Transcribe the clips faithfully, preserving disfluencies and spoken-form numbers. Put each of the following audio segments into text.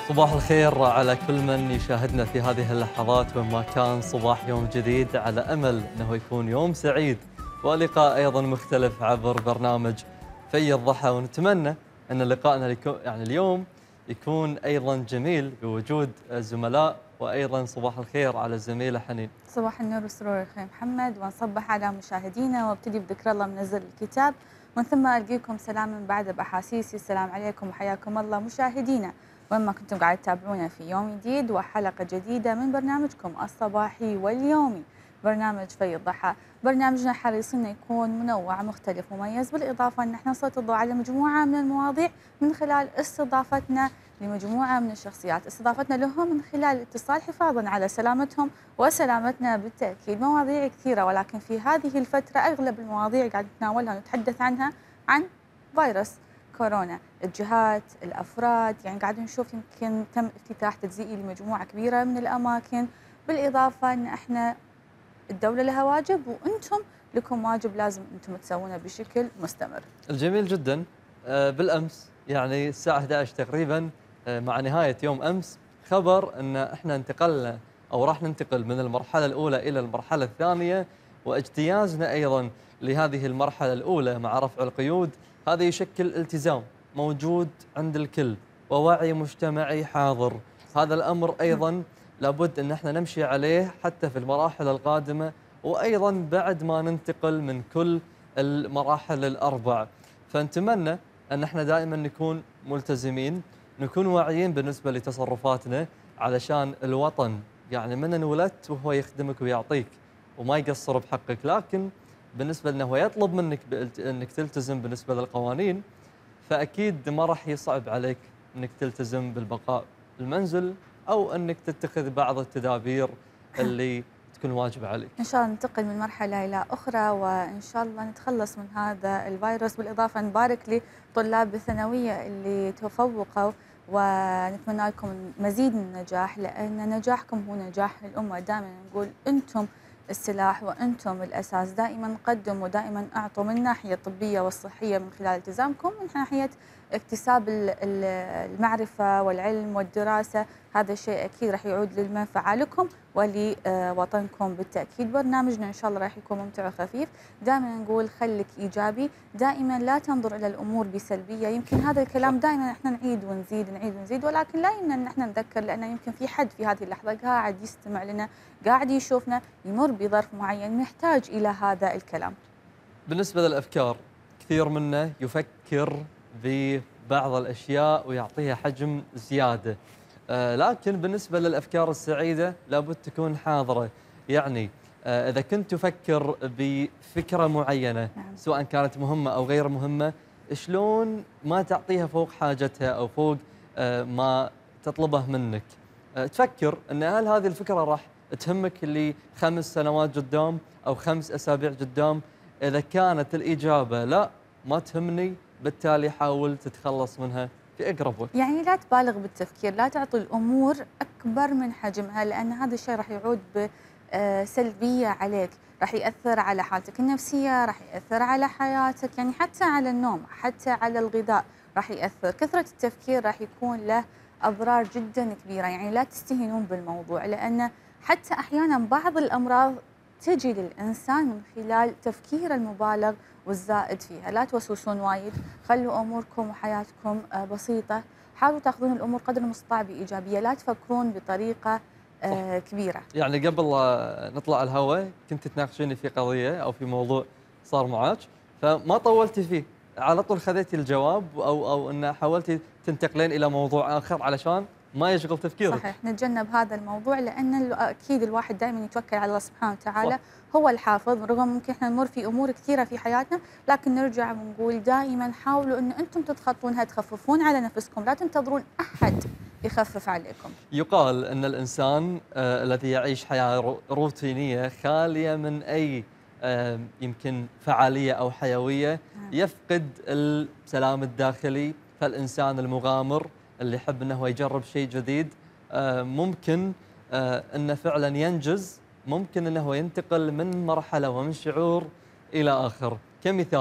صباح الخير على كل من يشاهدنا في هذه اللحظات وما كان صباح يوم جديد، على أمل أنه يكون يوم سعيد ولقاء أيضا مختلف عبر برنامج في الضحى. ونتمنى أن لقائنا يعني اليوم يكون أيضا جميل بوجود الزملاء. وأيضا صباح الخير على الزميلة حنين. صباح النور والسرور أخي محمد، ونصبح على مشاهدينا وابتدي بذكر الله منزل الكتاب، ومن ثم ألقيكم سلاما بعد بأحاسيسي. السلام عليكم وحياكم الله مشاهدينا وين ما كنتم قاعد تتابعونا في يوم جديد وحلقة جديدة من برنامجكم الصباحي واليومي، برنامج في الضحى. برنامجنا حريصين يكون منوع مختلف مميز، بالإضافة أن احنا نسلط الضوء على مجموعة من المواضيع من خلال استضافتنا لمجموعة من الشخصيات، استضافتنا لهم من خلال الاتصال حفاظا على سلامتهم وسلامتنا بالتأكيد. مواضيع كثيرة، ولكن في هذه الفترة أغلب المواضيع قاعد نتناولها ونتحدث عنها عن فيروس كورونا. الجهات، الأفراد، يعني قاعد نشوف يمكن تم افتتاح تجزئي لمجموعة كبيرة من الأماكن، بالإضافة أن احنا الدولة لها واجب وأنتم لكم واجب لازم أنتم تسوونه بشكل مستمر. الجميل جدا. بالأمس يعني الساعة أحد عشر تقريبا مع نهاية يوم أمس خبر أن احنا انتقلنا أو راح ننتقل من المرحلة الأولى إلى المرحلة الثانية، واجتيازنا أيضا لهذه المرحلة الأولى مع رفع القيود هذا يشكل التزام موجود عند الكل ووعي مجتمعي حاضر. هذا الأمر أيضا لابد أن احنا نمشي عليه حتى في المراحل القادمة، وأيضا بعد ما ننتقل من كل المراحل الأربع. فنتمنى أن احنا دائما نكون ملتزمين، نكون واعيين بالنسبة لتصرفاتنا علشان الوطن يعني من انولدت وهو يخدمك ويعطيك وما يقصر بحقك، لكن بالنسبة لأنه هو يطلب منك أنك تلتزم بالنسبة للقوانين، فأكيد ما راح يصعب عليك أنك تلتزم بالبقاء بالمنزل أو أنك تتخذ بعض التدابير اللي تكون واجبة عليك. إن شاء الله ننتقل من مرحلة إلى أخرى وإن شاء الله نتخلص من هذا الفيروس. بالإضافة نبارك لطلاب الثانوية اللي تفوقوا ونتمنى لكم مزيد من النجاح، لأن نجاحكم هو نجاح الأمة. دائما نقول أنتم السلاح وأنتم الأساس، دائما قدموا ودائما أعطوا من الناحية الطبية والصحية من خلال التزامكم، من ناحية اكتساب المعرفة والعلم والدراسة. هذا الشيء أكيد راح يعود للمنفعة لكم ولوطنكم بالتأكيد. برنامجنا إن شاء الله راح يكون ممتع وخفيف. دائما نقول خليك إيجابي، دائما لا تنظر إلى الأمور بسلبية. يمكن هذا الكلام دائما احنا نعيد ونزيد نعيد ونزيد، ولكن لا يمنع ان احنا نذكر، لأن يمكن في حد في هذه اللحظة قاعد يستمع لنا، قاعد يشوفنا، يمر بظرف معين محتاج إلى هذا الكلام. بالنسبة للأفكار، كثير منا يفكر ببعض الأشياء ويعطيها حجم زيادة، آه لكن بالنسبة للأفكار السعيدة لابد تكون حاضرة. يعني آه إذا كنت تفكر بفكرة معينة سواء كانت مهمة أو غير مهمة، شلون ما تعطيها فوق حاجتها أو فوق آه ما تطلبه منك. آه تفكر أن هل هذه الفكرة راح تهمك لخمس سنوات قدام أو خمس أسابيع قدام. إذا كانت الإجابة لا ما تهمني، بالتالي حاول تتخلص منها في أقرب وقت. يعني لا تبالغ بالتفكير، لا تعطي الأمور أكبر من حجمها، لأن هذا الشيء راح يعود بسلبية عليك، راح يأثر على حالتك النفسية، راح يأثر على حياتك، يعني حتى على النوم، حتى على الغذاء راح يأثر. كثرة التفكير راح يكون له أضرار جدا كبيرة، يعني لا تستهينون بالموضوع، لأن حتى أحيانا بعض الأمراض تجي للإنسان من خلال تفكير المبالغ والزائد فيها. لا توسوسون وايد، خلوا أموركم وحياتكم بسيطة، حاولوا تاخذون الأمور قدر المستطاع بإيجابية، لا تفكرون بطريقة صح. كبيرة. يعني قبل نطلع الهواء كنت تناقشيني في قضية أو في موضوع صار معاك، فما طولتي فيه، على طول خذيتي الجواب أو أو أن حاولتي تنتقلين إلى موضوع آخر علشان ما يشغل تفكيرك. صحيح، نتجنب هذا الموضوع، لأن أكيد الواحد دائما يتوكل على الله سبحانه وتعالى. صح. هو الحافظ، رغم ممكن احنا نمر في أمور كثيرة في حياتنا، لكن نرجع ونقول دائما حاولوا أن أنتم تتخطونها، تخففون على نفسكم، لا تنتظرون أحد يخفف عليكم. يقال أن الإنسان آه الذي يعيش حياة روتينية خالية من أي آه يمكن فعالية أو حيوية يفقد السلام الداخلي. فالإنسان المغامر اللي يحب أنه يجرب شيء جديد آه ممكن آه أنه فعلا ينجز، ممكن أنه ينتقل من مرحلة ومن شعور إلى آخر. كمثال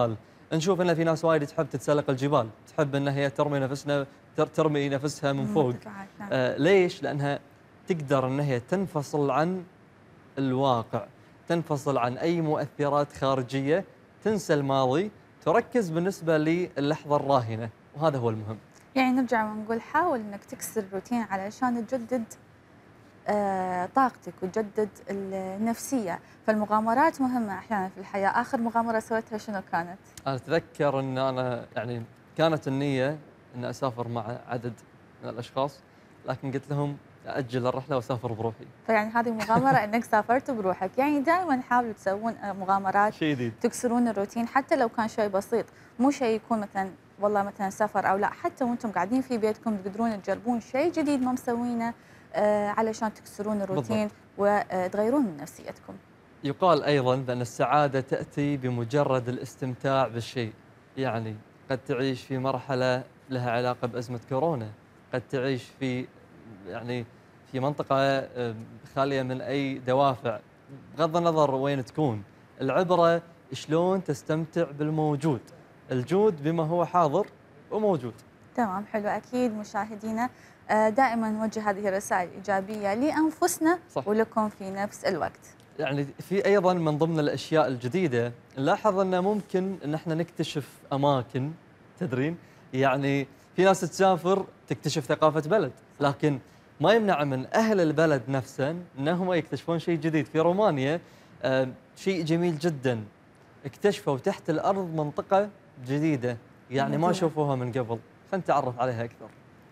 نشوف ان في ناس وايد تحب تتسلق الجبال، تحب ان هي ترمي نفسنا ترمي نفسها من فوق. نعم. آه ليش؟ لانها تقدر ان هي تنفصل عن الواقع، تنفصل عن اي مؤثرات خارجيه، تنسى الماضي، تركز بالنسبه للحظه الراهنه، وهذا هو المهم. يعني نرجع ونقول حاول انك تكسر الروتين علشان تجدد آه طاقتك وتجدد النفسيه، فالمغامرات مهمه احيانا في الحياه. اخر مغامره سويتها شنو كانت؟ انا اتذكر ان انا يعني كانت النيه ان اسافر مع عدد من الاشخاص، لكن قلت لهم اجل الرحله واسافر بروحي. فيعني هذه مغامره انك سافرت بروحك. يعني دائما حاولوا تسوون مغامرات شيء جديد، تكسرون الروتين حتى لو كان شيء بسيط، مو شيء يكون مثلا والله مثلا سفر او لا، حتى وانتم قاعدين في بيتكم تقدرون تجربون شيء جديد ما مسوينه آه علشان تكسرون الروتين وتغيرون من نفسيتكم. يقال ايضا بان السعاده تاتي بمجرد الاستمتاع بالشيء. يعني قد تعيش في مرحله لها علاقه بازمه كورونا، قد تعيش في يعني في منطقه خاليه من اي دوافع، بغض النظر وين تكون، العبره شلون تستمتع بالموجود، الجود بما هو حاضر وموجود. تمام، حلو. اكيد مشاهدينا دائما نوجه هذه الرسائل الايجابيه لانفسنا صح. ولكم في نفس الوقت. يعني في ايضا من ضمن الاشياء الجديده نلاحظ انه ممكن ان احنا نكتشف اماكن، تدرين؟ يعني في ناس تسافر تكتشف ثقافه بلد، لكن ما يمنع من اهل البلد نفسه انهم يكتشفون شيء جديد. في رومانيا آه شيء جميل جدا، اكتشفوا تحت الارض منطقه جديده يعني ما شافوها من قبل، خلينا نتعرف عليها اكثر.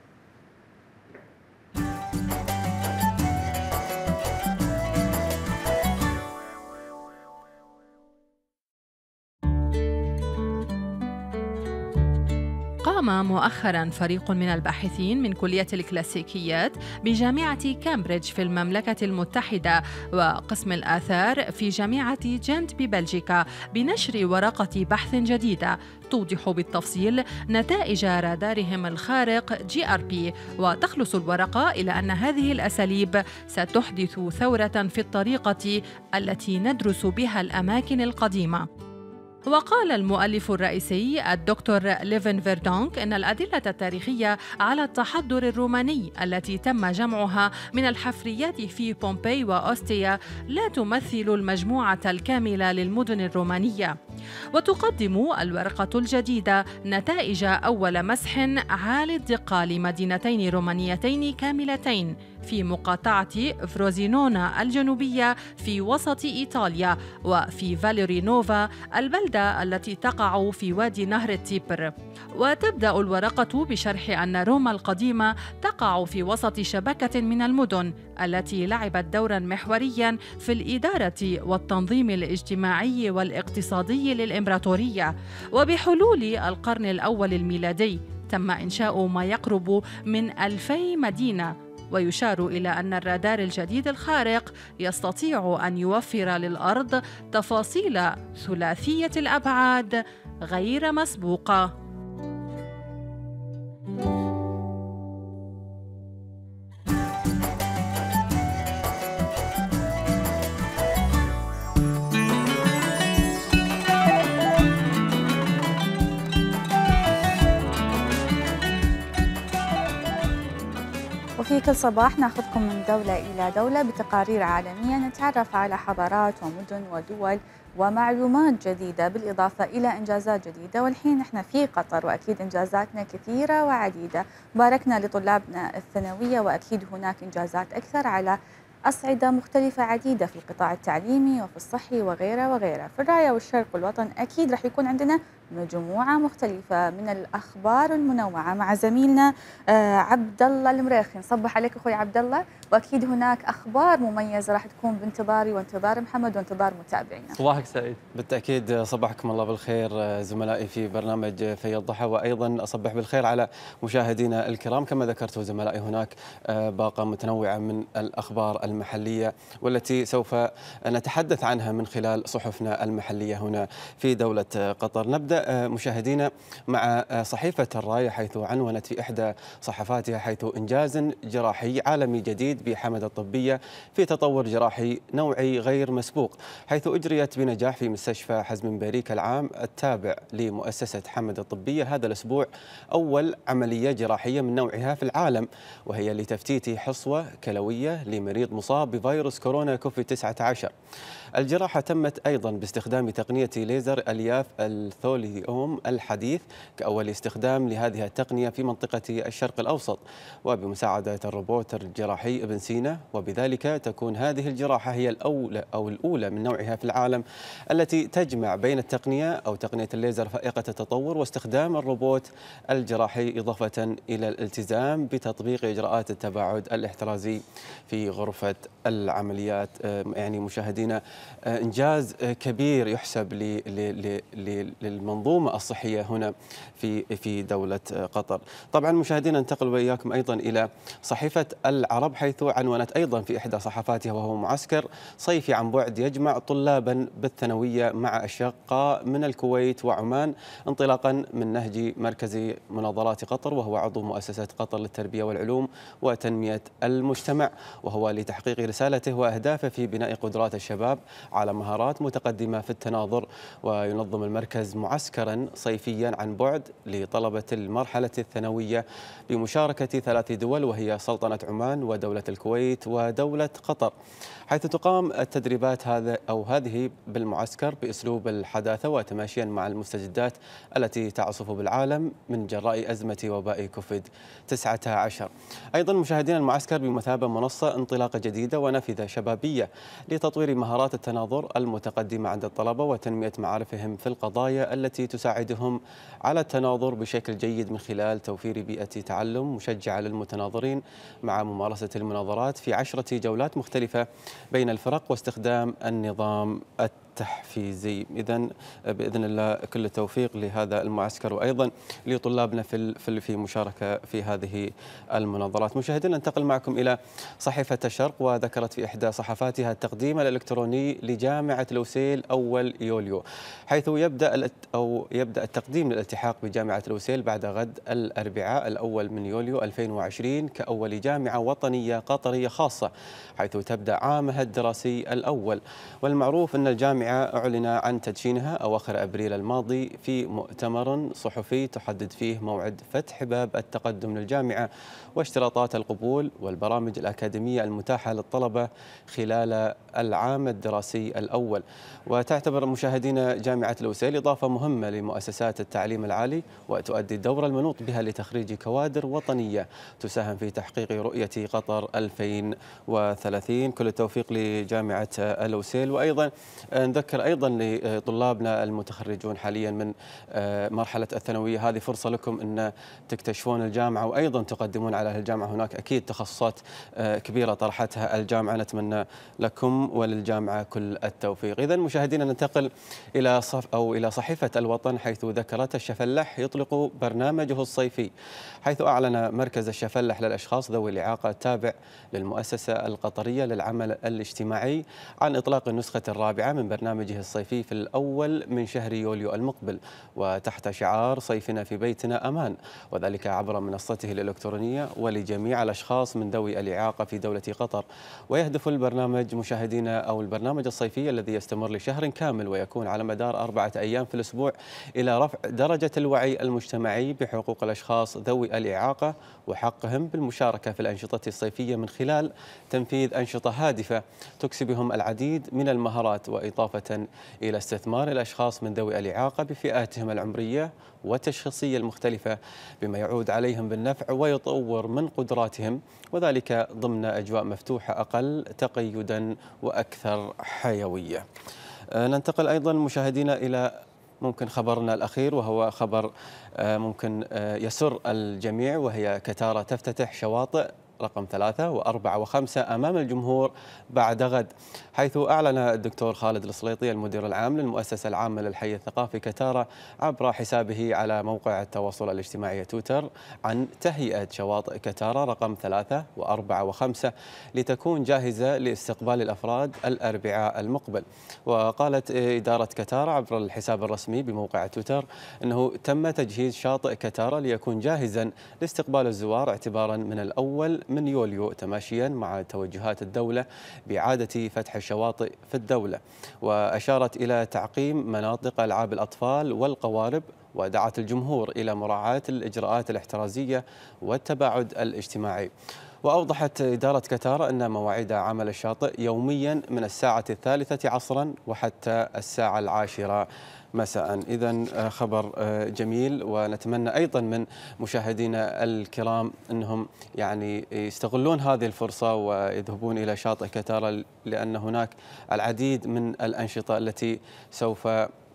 قام مؤخراً فريق من الباحثين من كلية الكلاسيكيات بجامعة كامبريدج في المملكة المتحدة وقسم الآثار في جامعة جنت ببلجيكا بنشر ورقة بحث جديدة توضح بالتفصيل نتائج رادارهم الخارق جي آر بي، وتخلص الورقة إلى أن هذه الأساليب ستحدث ثورة في الطريقة التي ندرس بها الأماكن القديمة. وقال المؤلف الرئيسي الدكتور ليفن فيردونك إن الأدلة التاريخية على التحضر الروماني التي تم جمعها من الحفريات في بومبي وأوستيا لا تمثل المجموعة الكاملة للمدن الرومانية. وتقدم الورقة الجديدة نتائج أول مسح عالي الدقة لمدينتين رومانيتين كاملتين في مقاطعة فروزينونا الجنوبية في وسط إيطاليا، وفي فاليري نوفا البلدة التي تقع في وادي نهر التيبر. وتبدأ الورقة بشرح أن روما القديمة تقع في وسط شبكة من المدن التي لعبت دورا محوريا في الإدارة والتنظيم الاجتماعي والاقتصادي للإمبراطورية. وبحلول القرن الأول الميلادي تم إنشاء ما يقرب من ألفي مدينة. ويشار إلى أن الرادار الجديد الخارق يستطيع أن يوفر للأرض تفاصيل ثلاثية الأبعاد غير مسبوقة. وفي كل صباح ناخذكم من دولة إلى دولة بتقارير عالمية نتعرف على حضارات ومدن ودول ومعلومات جديدة بالإضافة إلى إنجازات جديدة. والحين احنا في قطر وأكيد إنجازاتنا كثيرة وعديدة. باركنا لطلابنا الثانوية وأكيد هناك إنجازات أكثر على أصعدة مختلفة عديدة في القطاع التعليمي وفي الصحي وغيره وغيره. في الراية والشرق والوطن أكيد راح يكون عندنا مجموعة مختلفة من الأخبار المنوعة مع زميلنا عبد الله المريخي. نصبح عليك أخوي عبد الله، وأكيد هناك أخبار مميزة راح تكون بانتظاري وانتظار محمد وانتظار متابعينا. صباحك سعيد. بالتأكيد صبحكم الله بالخير زملائي في برنامج في الضحى، وأيضا أصبح بالخير على مشاهدينا الكرام. كما ذكرت زملائي هناك باقة متنوعة من الأخبار المحلية والتي سوف نتحدث عنها من خلال صحفنا المحلية هنا في دولة قطر. نبدأ نبدأ مشاهدينا مع صحيفة الراية، حيث عنونت في إحدى صحفاتها حيث إنجاز جراحي عالمي جديد بحمد الطبية في تطور جراحي نوعي غير مسبوق، حيث أجريت بنجاح في مستشفى حزم باريك العام التابع لمؤسسة حمد الطبية هذا الأسبوع أول عملية جراحية من نوعها في العالم، وهي لتفتيت حصوة كلوية لمريض مصاب بفيروس كورونا كوفيد تسعة عشر. الجراحة تمت أيضا باستخدام تقنية ليزر ألياف الثوليوم الحديث كأول استخدام لهذه التقنية في منطقة الشرق الأوسط، وبمساعدة الروبوت الجراحي ابن سينا، وبذلك تكون هذه الجراحة هي الأولى أو الأولى من نوعها في العالم التي تجمع بين التقنية أو تقنية الليزر فائقة التطور واستخدام الروبوت الجراحي، إضافة إلى الالتزام بتطبيق إجراءات التباعد الاحترازي في غرفة العمليات. يعني مشاهدينا إنجاز كبير يحسب للمنظومة الصحية هنا في في دولة قطر. طبعا مشاهدينا ننتقل وإياكم أيضا إلى صحيفة العرب، حيث عنونت أيضا في إحدى صحفاتها وهو معسكر صيفي عن بعد يجمع طلابا بالثانوية مع أشقاء من الكويت وعمان انطلاقا من نهج مركز مناظرات قطر، وهو عضو مؤسسة قطر للتربية والعلوم وتنمية المجتمع، وهو لتحقيق رسالته وأهدافه في بناء قدرات الشباب على مهارات متقدمة في التناظر. وينظم المركز معسكرا صيفيا عن بعد لطلبة المرحلة الثانوية بمشاركة ثلاث دول، وهي سلطنة عمان ودولة الكويت ودولة قطر، حيث تقام التدريبات هذا أو هذه بالمعسكر بأسلوب الحداثة وتماشيا مع المستجدات التي تعصف بالعالم من جراء أزمة وباء كوفيد تسعة عشر. أيضا مشاهدينا المعسكر بمثابة منصة انطلاقة جديدة ونافذة شبابية لتطوير مهارات التناظر المتقدمة عند الطلبة وتنمية معارفهم في القضايا التي تساعدهم على التناظر بشكل جيد من خلال توفير بيئة تعلم مشجعة للمتناظرين مع ممارسة المناظرات في عشرة جولات مختلفة بين الفرق واستخدام النظام التحفيزي. إذن بإذن الله كل التوفيق لهذا المعسكر وأيضا لطلابنا في في مشاركة في هذه المناظرات. مشاهدينا ننتقل معكم إلى صحيفة الشرق، وذكرت في إحدى صحفاتها التقديم الإلكتروني لجامعة لوسيل أول يوليو، حيث يبدأ أو يبدأ التقديم للالتحاق بجامعة لوسيل بعد غد الأربعاء الأول من يوليو ألفين وعشرين كأول جامعة وطنية قطرية خاصة، حيث تبدأ عامها الدراسي الأول. والمعروف أن الجامعة أعلن عن تدشينها أواخر أبريل الماضي في مؤتمر صحفي تحدد فيه موعد فتح باب التقدم للجامعة واشتراطات القبول والبرامج الأكاديمية المتاحة للطلبة خلال العام الدراسي الأول. وتعتبر مشاهدينا جامعة لوسيل إضافة مهمة لمؤسسات التعليم العالي، وتؤدي الدور المنوط بها لتخريج كوادر وطنية تساهم في تحقيق رؤية قطر ألفين وثلاثين. كل التوفيق لجامعة لوسيل. وأيضا نذكر أيضا لطلابنا المتخرجون حاليا من مرحلة الثانوية، هذه فرصة لكم أن تكتشفون الجامعة وأيضا تقدمون على الجامعة. هناك أكيد تخصصات كبيرة طرحتها الجامعة، نتمنى لكم وللجامعة كل التوفيق. إذن مشاهدينا ننتقل إلى صف أو إلى صحيفة الوطن، حيث ذكرت الشفلح يطلق برنامجه الصيفي، حيث أعلن مركز الشفلح للأشخاص ذوي الإعاقة التابع للمؤسسة القطرية للعمل الاجتماعي عن إطلاق النسخة الرابعة من برنامجه الصيفي في الأول من شهر يوليو المقبل، وتحت شعار صيفنا في بيتنا أمان، وذلك عبر منصته الإلكترونية ولجميع الأشخاص من ذوي الإعاقة في دولة قطر. ويهدف البرنامج مشاهدينا أو البرنامج الصيفي الذي يستمر لشهر كامل ويكون على مدار أربعة أيام في الأسبوع إلى رفع درجة الوعي المجتمعي بحقوق الأشخاص ذوي الإعاقة وحقهم بالمشاركة في الأنشطة الصيفية من خلال تنفيذ أنشطة هادفة تكسبهم العديد من المهارات، وإضافة إلى استثمار الأشخاص من ذوي الإعاقة بفئاتهم العمرية والتشخيصية المختلفة، بما يعود عليهم بالنفع ويطور من قدراتهم، وذلك ضمن أجواء مفتوحة أقل تقيدا وأكثر حيوية. ننتقل أيضا مشاهدينا إلى ممكن خبرنا الأخير، وهو خبر ممكن يسر الجميع، وهي كتارة تفتتح شواطئ رقم ثلاثة وأربعة وخمسة أمام الجمهور بعد غد، حيث أعلن الدكتور خالد السليطي المدير العام للمؤسسة العامة للحي الثقافي كتارة عبر حسابه على موقع التواصل الاجتماعي تويتر عن تهيئة شواطئ كتارة رقم ثلاثة وأربعة وخمسة لتكون جاهزة لاستقبال الأفراد الأربعاء المقبل. وقالت إدارة كتارة عبر الحساب الرسمي بموقع تويتر أنه تم تجهيز شاطئ كتارة ليكون جاهزا لاستقبال الزوار اعتبارا من الأول من يوليو تماشيا مع توجهات الدولة بإعادة فتح الشواطئ في الدولة. وأشارت إلى تعقيم مناطق ألعاب الأطفال والقوارب، ودعت الجمهور إلى مراعاة الإجراءات الاحترازية والتباعد الاجتماعي. وأوضحت إدارة كتارة أن مواعيد عمل الشاطئ يوميا من الساعة الثالثة عصرا وحتى الساعة العاشرة مساء. إذن خبر جميل، ونتمنى أيضا من مشاهدينا الكرام أنهم يعني يستغلون هذه الفرصة ويذهبون إلى شاطئ كتارة، لأن هناك العديد من الأنشطة التي سوف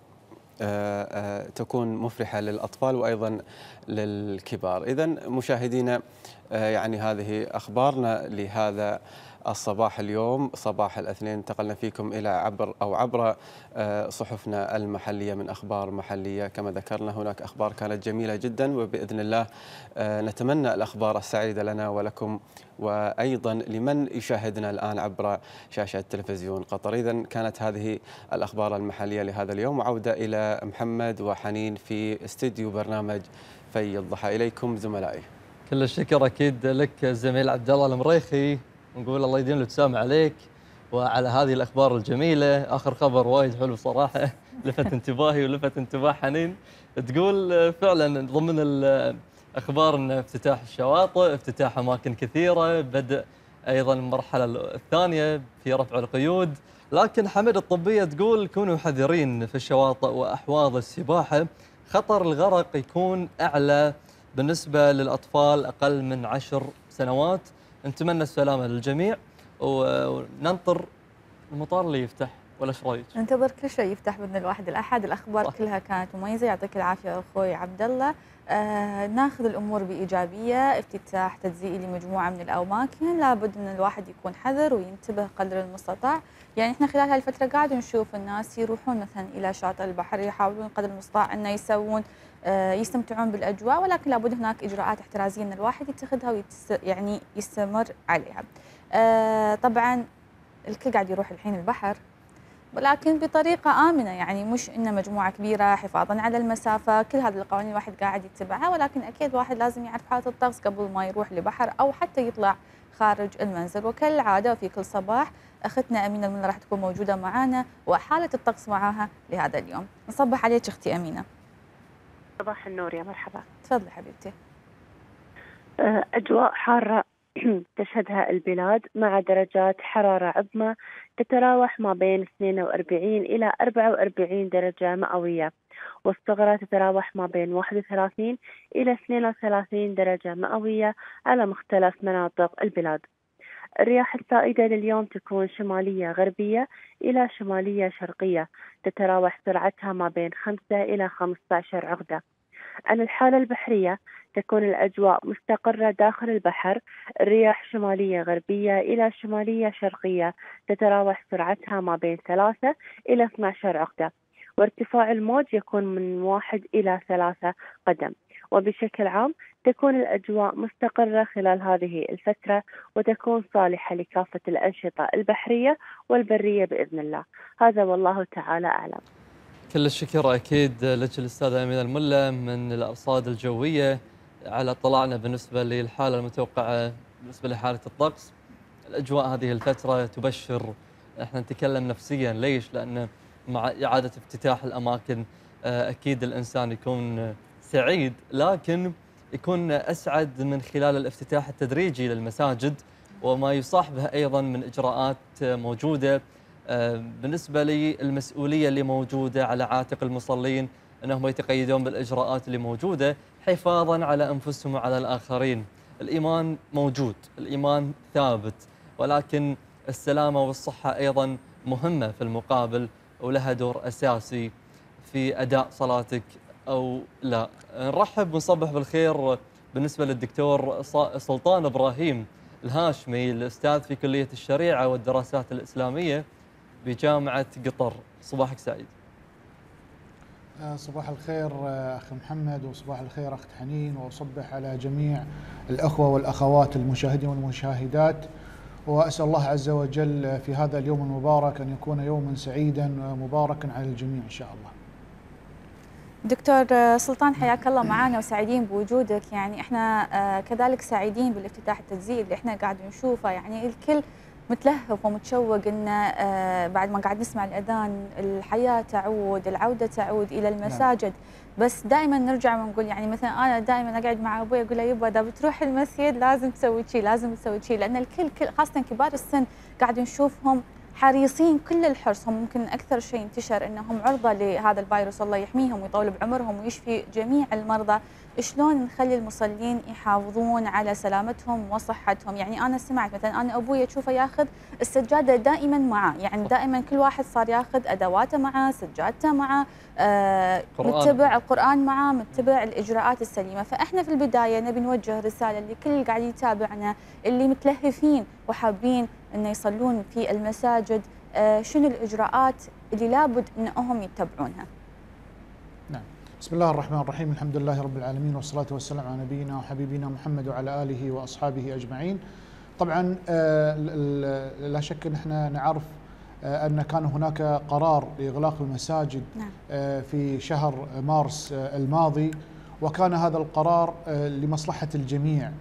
تكون مفرحة للأطفال وأيضا للكبار. إذن مشاهدينا يعني هذه أخبارنا لهذا الصباح اليوم صباح الاثنين، انتقلنا فيكم إلى عبر أو عبر صحفنا المحلية من أخبار محلية. كما ذكرنا هناك أخبار كانت جميلة جدا، وبإذن الله نتمنى الأخبار السعيدة لنا ولكم وأيضا لمن يشاهدنا الآن عبر شاشة تلفزيون قطر. إذن كانت هذه الأخبار المحلية لهذا اليوم، وعودة إلى محمد وحنين في استديو برنامج في الضحى. إليكم زملائي. كل الشكر أكيد لك زميل عبد الله المريخي، ونقول الله يديم الابتسامة عليك وعلى هذه الأخبار الجميلة. آخر خبر وايد حلو صراحة، لفت انتباهي ولفت انتباه حنين. تقول فعلا ضمن الأخبار أن افتتاح الشواطئ، افتتاح أماكن كثيرة، بدء أيضا المرحلة الثانية في رفع القيود، لكن حمد الطبية تقول كونوا حذرين في الشواطئ وأحواض السباحة، خطر الغرق يكون أعلى بالنسبة للأطفال أقل من عشر سنوات. نتمنى السلامة للجميع وننطر المطار اللي يفتح، ولا ايش رايك؟ ننتظر كل شيء يفتح باذن الواحد الاحد. الاخبار صح. كلها كانت مميزه، يعطيك العافيه اخوي عبد الله. آه ناخذ الامور بايجابيه، افتتاح تجزئي لمجموعه من الاماكن، لابد ان الواحد يكون حذر وينتبه قدر المستطاع. يعني احنا خلال هالفتره قاعد نشوف الناس يروحون مثلا الى شاطئ البحر، يحاولون قدر المستطاع انه يسوون آه يستمتعون بالاجواء، ولكن لابد هناك اجراءات احترازيه ان الواحد يتخذها ويتس يعني يستمر عليها. آه طبعا الكل قاعد يروح الحين البحر، ولكن بطريقة آمنة، يعني مش إن مجموعة كبيرة، حفاظاً على المسافة، كل هذه القوانين الواحد قاعد يتبعها، ولكن أكيد واحد لازم يعرف حالة الطقس قبل ما يروح لبحر أو حتى يطلع خارج المنزل. وكالعادة وفي كل صباح أختنا أمينة الملا راح تكون موجودة معنا وحالة الطقس معاها لهذا اليوم. نصبح عليك أختي أمينة. صباح النور، يا مرحبا. تفضلي حبيبتي. أجواء حارة تشهدها البلاد مع درجات حرارة عظمى تتراوح ما بين اثنين وأربعين إلى أربعة وأربعين درجة مئوية، والصغرى تتراوح ما بين واحد وثلاثين إلى اثنين وثلاثين درجة مئوية على مختلف مناطق البلاد. الرياح السائدة لليوم تكون شمالية غربية إلى شمالية شرقية، تتراوح سرعتها ما بين خمسة إلى خمسة عشر عقدة. عن الحالة البحرية، تكون الأجواء مستقرة داخل البحر، الرياح شمالية غربية إلى شمالية شرقية، تتراوح سرعتها ما بين ثلاثة إلى اثنتي عشرة عقدة، وارتفاع الموج يكون من واحد إلى ثلاثة قدم. وبشكل عام تكون الأجواء مستقرة خلال هذه الفترة، وتكون صالحة لكافة الأنشطة البحرية والبرية بإذن الله. هذا والله تعالى أعلم. كل الشكر أكيد لك الأستاذة أمينة الملا من الأرصاد الجوية على اطلاعنا بالنسبة للحالة المتوقعة بالنسبة لحالة الطقس. الأجواء هذه الفترة تبشر، احنا نتكلم نفسيا. ليش؟ لأن مع إعادة افتتاح الأماكن أكيد الإنسان يكون سعيد، لكن يكون أسعد من خلال الافتتاح التدريجي للمساجد وما يصاحبه أيضا من إجراءات موجودة. بالنسبة للمسؤولية اللي موجودة على عاتق المصلين أنهم يتقيدون بالإجراءات اللي موجودة حفاظا على أنفسهم وعلى الآخرين. الإيمان موجود، الإيمان ثابت، ولكن السلامة والصحة أيضا مهمة في المقابل ولها دور أساسي في أداء صلاتك أو لا. نرحب ونصبح بالخير بالنسبة للدكتور سلطان إبراهيم الهاشمي، الأستاذ في كلية الشريعة والدراسات الإسلامية بجامعة قطر. صباحك سعيد. صباح الخير أخي محمد، وصباح الخير أخت حنين، وأصبح على جميع الأخوة والأخوات المشاهدين والمشاهدات، وأسأل الله عز وجل في هذا اليوم المبارك أن يكون يوما سعيدا مباركا على الجميع إن شاء الله. دكتور سلطان حياك الله معنا وسعيدين بوجودك. يعني احنا كذلك سعيدين بالافتتاح التجزئي اللي احنا قاعد نشوفه، يعني الكل متلهف ومتشوق ان بعد ما قاعد نسمع الاذان الحياه تعود، العوده تعود الى المساجد. بس دائما نرجع ونقول، يعني مثلا انا دائما اقعد مع ابوي اقول له يبا اذا بتروح المسجد لازم تسوي شيء، لازم تسوي شيء، لان الكل كل خاصه كبار السن قاعد نشوفهم حريصين كل الحرص. هم ممكن اكثر شيء انتشر انهم عرضه لهذا الفيروس، الله يحميهم ويطول بعمرهم ويشفي جميع المرضى. شلون نخلي المصلين يحافظون على سلامتهم وصحتهم؟ يعني انا سمعت مثلا انا ابوي اشوفه ياخذ السجاده دائما معه، يعني دائما كل واحد صار ياخذ ادواته معه، سجادته معه، آه متبع القران معه، متبع الاجراءات السليمه. فاحنا في البدايه نبي نوجه رساله لكل اللي قاعد يتابعنا اللي متلهفين وحابين انه يصلون في المساجد، آه شنو الاجراءات اللي لابد انهم يتبعونها؟ نعم. بسم الله الرحمن الرحيم، الحمد لله رب العالمين، والصلاة والسلام على نبينا وحبيبنا محمد وعلى آله وأصحابه أجمعين. طبعا لا شك أن احنا نعرف أن كان هناك قرار لإغلاق المساجد في شهر مارس الماضي، وكان هذا القرار لمصلحة الجميع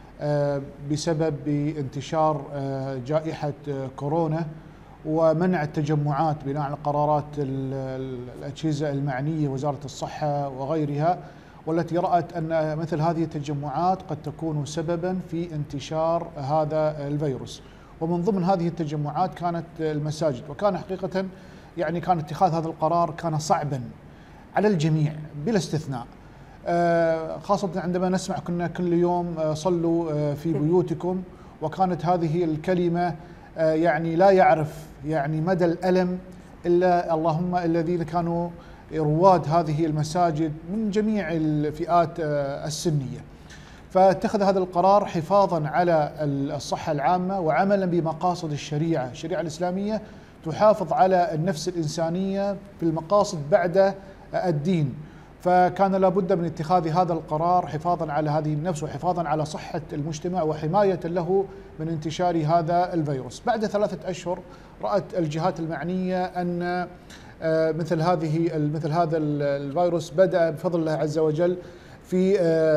بسبب انتشار جائحة كورونا ومنع التجمعات بناء على قرارات الأجهزة المعنية وزارة الصحة وغيرها، والتي رأت أن مثل هذه التجمعات قد تكون سببا في انتشار هذا الفيروس. ومن ضمن هذه التجمعات كانت المساجد، وكان حقيقة يعني كان اتخاذ هذا القرار كان صعبا على الجميع بلا استثناء، خاصة عندما نسمع كنا كل يوم صلوا في بيوتكم، وكانت هذه الكلمة يعني لا يعرف يعني مدى الألم إلا اللهم الذين كانوا رواد هذه المساجد من جميع الفئات السنية. فاتخذ هذا القرار حفاظا على الصحة العامة وعملا بمقاصد الشريعة، الشريعة الإسلامية تحافظ على النفس الإنسانية في المقاصد بعد الدين، فكان لابد من اتخاذ هذا القرار حفاظا على هذه النفس وحفاظا على صحة المجتمع وحماية له من انتشار هذا الفيروس. بعد ثلاثة أشهر رأت الجهات المعنية أن مثل هذه مثل هذا الفيروس بدأ بفضل الله عز وجل في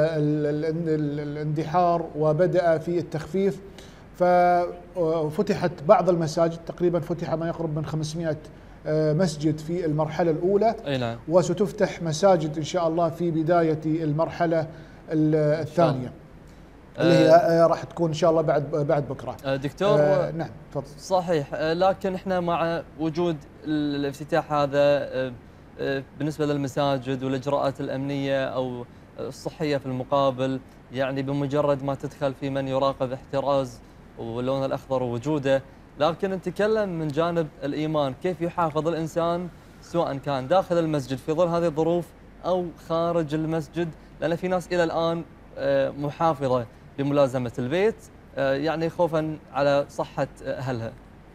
الاندحار وبدأ في التخفيف، ففتحت بعض المساجد، تقريبا فتح ما يقرب من خمسمائة مسجد في المرحلة الأولى، أي نعم. وستفتح مساجد إن شاء الله في بداية المرحلة الثانية اللي هي راح تكون إن شاء الله بعد بعد بكرة. دكتور آه نعم تفضل. صحيح، لكن احنا مع وجود الافتتاح هذا بالنسبة للمساجد والإجراءات الأمنية أو الصحية في المقابل، يعني بمجرد ما تدخل في من يراقب احتراز واللون الأخضر ووجوده، لكن نتكلم من جانب الإيمان، كيف يحافظ الإنسان سواء كان داخل المسجد في ظل هذه الظروف أو خارج المسجد، لأن في ناس إلى الآن محافظة بملازمة البيت يعني خوفا على صحة أهلها.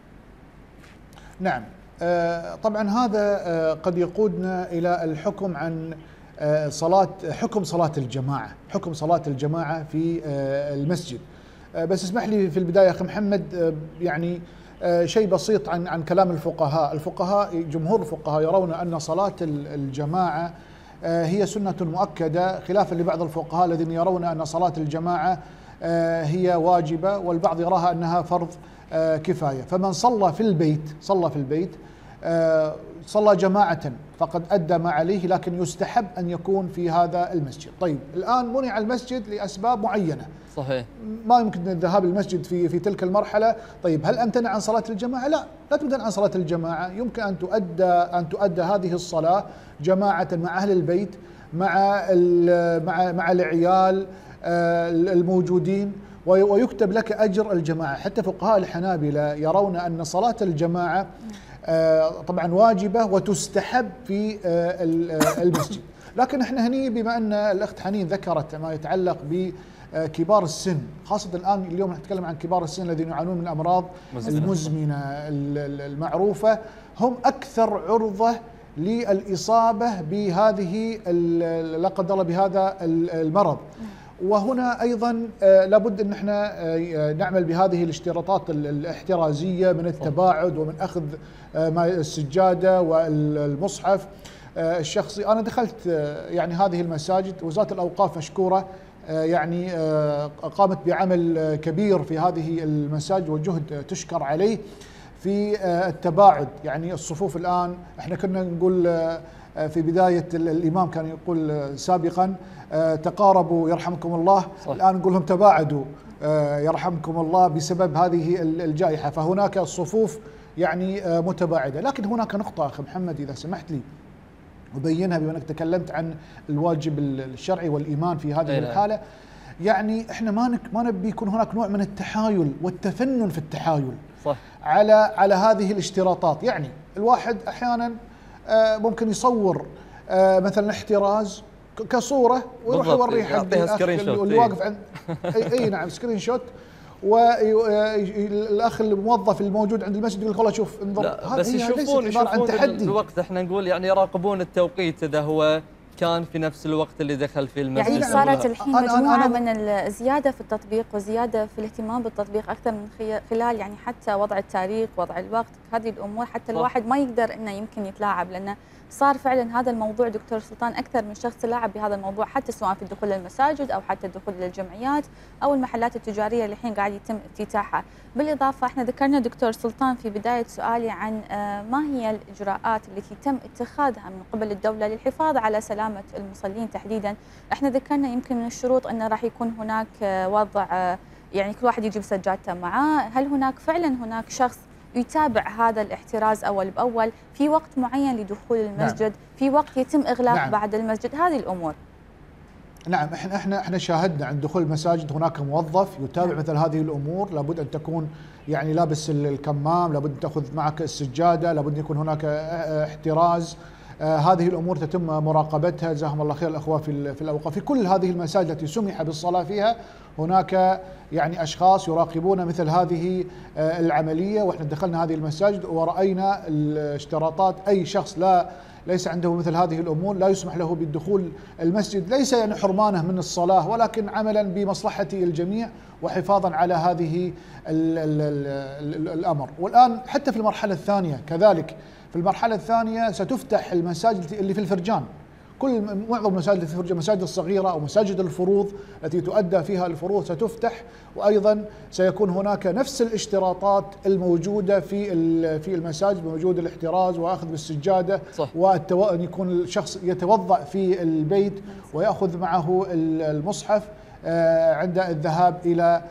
نعم، طبعا هذا قد يقودنا إلى الحكم عن صلاة حكم صلاة الجماعة، حكم صلاة الجماعة في المسجد. بس اسمح لي في البداية أخي محمد يعني شيء بسيط عن عن كلام الفقهاء. الفقهاء جمهور الفقهاء يرون أن صلاة الجماعة هي سنة مؤكدة، خلافا لبعض الفقهاء الذين يرون أن صلاة الجماعة هي واجبة، والبعض يراها أنها فرض كفاية. فمن صلى في البيت صلى في البيت صلى جماعة فقد أدى ما عليه، لكن يستحب أن يكون في هذا المسجد. طيب الآن منع المسجد لأسباب معينة، صحيح، ما يمكن الذهاب للمسجد في في تلك المرحلة. طيب هل أمتنع عن صلاة الجماعة؟ لا، لا تمتنع عن صلاة الجماعة، يمكن أن تؤدى أن تؤدى هذه الصلاة جماعة مع أهل البيت، مع مع مع العيال الموجودين، ويكتب لك أجر الجماعة. حتى فقهاء الحنابلة يرون أن صلاة الجماعة طبعا واجبة وتستحب في المسجد. لكن احنا هني بما ان الاخت حنين ذكرت ما يتعلق بكبار السن، خاصه الان اليوم نتكلم عن كبار السن الذين يعانون من الامراض المزمنه المعروفه، هم اكثر عرضه للاصابه بهذه لا قدر الله بهذا المرض. وهنا ايضا لابد ان احنا نعمل بهذه الاشتراطات الاحترازيه من التباعد ومن اخذ السجاده والمصحف الشخصي. انا دخلت يعني هذه المساجد، وزاره الاوقاف مشكوره يعني قامت بعمل كبير في هذه المساجد وجهد تشكر عليه في التباعد. يعني الصفوف الان احنا كنا نقول في بدايه الامام كان يقول سابقا تقاربوا يرحمكم الله، صح. الان نقول لهم تباعدوا يرحمكم الله بسبب هذه الجائحه، فهناك الصفوف يعني متباعده. لكن هناك نقطه اخي محمد اذا سمحت لي أبينها، بما أنك تكلمت عن الواجب الشرعي والإيمان في هذه الحالة. يعني إحنا ما ما نبي يكون هناك نوع من التحايل والتفنن في التحايل، صح. على على هذه الاشتراطات. يعني الواحد أحيانا ممكن يصور مثلا احتراز كصورة ويروح يوريه حق الأخ اللي واقف عند أي نعم سكرين شوت، والاخ الموظف الموجود عند المسجد يقول والله شوف انظر، بس يشوفون يشوفون الوقت. احنا نقول يعني يراقبون التوقيت اذا هو كان في نفس الوقت اللي دخل فيه المسجد. يعني صارت الحين مجموعه من الزياده في التطبيق وزياده في الاهتمام بالتطبيق اكثر من خلال يعني حتى وضع التاريخ، وضع الوقت، هذه الامور حتى الواحد ما يقدر انه يمكن يتلاعب، لانه صار فعلا هذا الموضوع دكتور سلطان اكثر من شخص تلاعب بهذا الموضوع، حتى سواء في الدخول للمساجد او حتى الدخول للجمعيات او المحلات التجاريه اللي الحين قاعد يتم افتتاحها. بالاضافه احنا ذكرنا دكتور سلطان في بدايه سؤالي عن ما هي الاجراءات التي تم اتخاذها من قبل الدوله للحفاظ على سلامه المصلين تحديدا. احنا ذكرنا يمكن من الشروط انه راح يكون هناك وضع يعني كل واحد يجيب سجادته معاه. هل هناك فعلا هناك شخص يتابع هذا الاحتراز اول باول في وقت معين لدخول المسجد؟ نعم. في وقت يتم اغلاق نعم. بعد المسجد، هذه الامور. نعم احنا احنا احنا شاهدنا عند دخول المساجد هناك موظف يتابع نعم. مثل هذه الامور، لابد ان تكون يعني لابس الكمام، لابد ان تاخذ معك السجاده، لابد ان يكون هناك احتراز. آه هذه الامور تتم مراقبتها، جزاهم الله خير الاخوه في في الاوقاف. في كل هذه المساجد التي سمح بالصلاه فيها هناك يعني اشخاص يراقبون مثل هذه آه العمليه، واحنا دخلنا هذه المساجد ورأينا الاشتراطات. اي شخص لا ليس عنده مثل هذه الامور لا يسمح له بالدخول المسجد، ليس يعني حرمانه من الصلاه ولكن عملا بمصلحه الجميع وحفاظا على هذه ال ال ال الامر. والان حتى في المرحله الثانيه كذلك، في المرحله الثانيه ستفتح المساجد اللي في الفرجان، كل معظم المساجد في الفرجان، المساجد الصغيره او مساجد الفروض التي تؤدى فيها الفروض ستفتح، وايضا سيكون هناك نفس الاشتراطات الموجوده في في المساجد، موجود الاحتراز واخذ بالسجاده، وان يكون الشخص يتوضا في البيت وياخذ معه المصحف عند الذهاب الى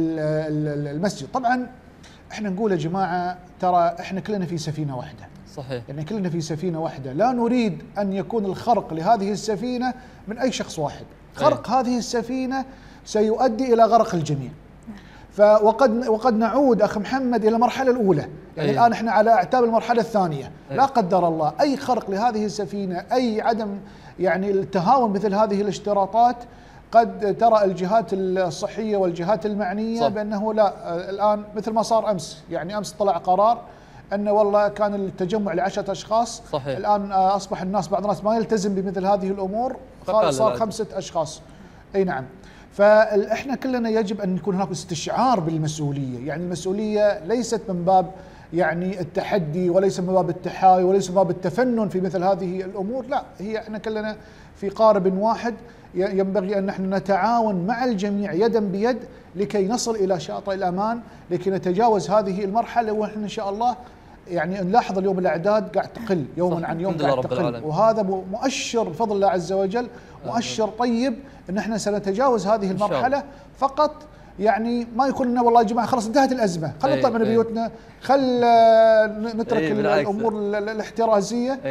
المسجد. طبعا احنا نقول يا جماعه ترى احنا كلنا في سفينه واحده، صحيح. يعني كلنا في سفينة واحدة، لا نريد أن يكون الخرق لهذه السفينة من أي شخص واحد. خرق أيه. هذه السفينة سيؤدي إلى غرق الجميع. فوقد وقد نعود أخ محمد إلى المرحلة الأولى، يعني أيه. الآن إحنا على أعتاب المرحلة الثانية. أيه. لا قدر الله أي خرق لهذه السفينة، أي عدم يعني التهاون مثل هذه الاشتراطات، قد ترى الجهات الصحية والجهات المعنية صح. بأنه لا، الآن مثل ما صار أمس، يعني أمس طلع قرار أن والله كان التجمع لعشرة أشخاص، صحيح. الآن أصبح الناس بعض الناس ما يلتزم بمثل هذه الأمور، صار خمسة أشخاص. أي نعم. فإحنا كلنا يجب أن يكون هناك استشعار بالمسؤولية، يعني المسؤولية ليست من باب يعني التحدي، وليس من باب التحايل، وليس من باب التفنن في مثل هذه الأمور، لا، هي إحنا كلنا في قارب واحد، ينبغي أن نحن نتعاون مع الجميع يدا بيد لكي نصل إلى شاطئ الأمان، لكي نتجاوز هذه المرحلة. ونحن إن شاء الله يعني نلاحظ اليوم الأعداد قاعد تقل يوما عن يوم، قاعد تقل، وهذا مؤشر بفضل الله عز وجل، مؤشر طيب أن احنا سنتجاوز هذه المرحلة. فقط يعني ما يكون لنا والله يا جماعه خلاص انتهت الازمه، خلينا نطلع من بيوتنا، خل نترك الامور الاحترازيه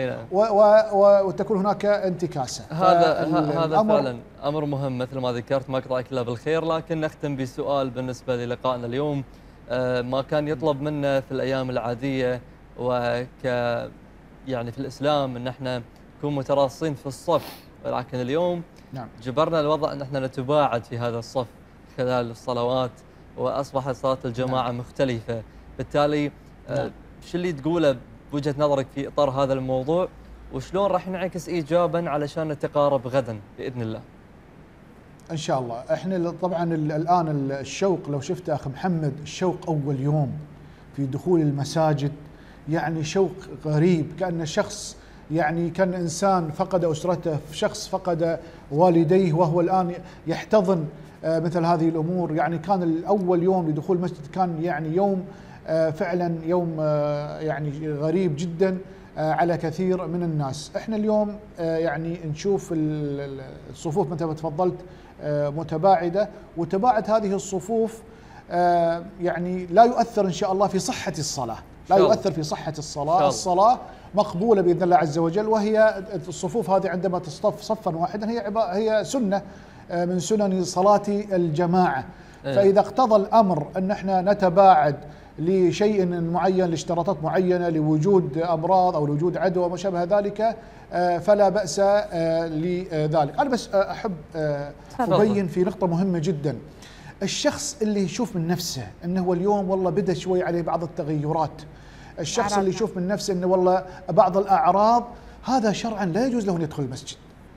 وتكون هناك انتكاسه. هذا هذا فعلا امر مهم مثل ما ذكرت، ما اقطعك الا بالخير. لكن نختم بسؤال بالنسبه للقائنا اليوم، ما كان يطلب منا في الايام العاديه وك يعني في الاسلام ان احنا نكون متراصين في الصف ولكن اليوم نعم. جبرنا الوضع أن احنا نتباعد في هذا الصف خلال الصلوات، وأصبحت صلاة الجماعة نعم. مختلفة. بالتالي نعم. شو اللي تقوله بوجهة نظرك في إطار هذا الموضوع، وشلون راح ينعكس إيجابا علشان نتقارب غدا بإذن الله؟ ان شاء الله. احنا طبعا الان الشوق لو شفت اخ محمد، الشوق اول يوم في دخول المساجد يعني شوق غريب، كأن شخص يعني كان انسان فقد اسرته، شخص فقد والديه وهو الان يحتضن مثل هذه الامور. يعني كان الاول يوم لدخول المسجد كان يعني يوم فعلا يوم يعني غريب جدا على كثير من الناس. احنا اليوم يعني نشوف الصفوف مثل ما تفضلت متباعدة، وتباعد هذه الصفوف يعني لا يؤثر إن شاء الله في صحة الصلاة، لا يؤثر في صحة الصلاة. الصلاة مقبولة بإذن الله عز وجل، وهي الصفوف هذه عندما تصطف صفا واحدا هي هي سنة من سنن صلاة الجماعة. فإذا اقتضى الأمر أن احنا نتباعد لشيء معين، لاشتراطات معينة، لوجود أمراض أو لوجود عدوى وما شابه ذلك، فلا بأس لذلك. أنا بس أحب أبين في نقطة مهمة جدا. الشخص اللي يشوف من نفسه أنه هو اليوم والله بدأ شوي عليه بعض التغيرات، الشخص اللي يشوف من نفسه أنه والله بعض الأعراض، هذا شرعا لا يجوز له أن يدخل المسجد.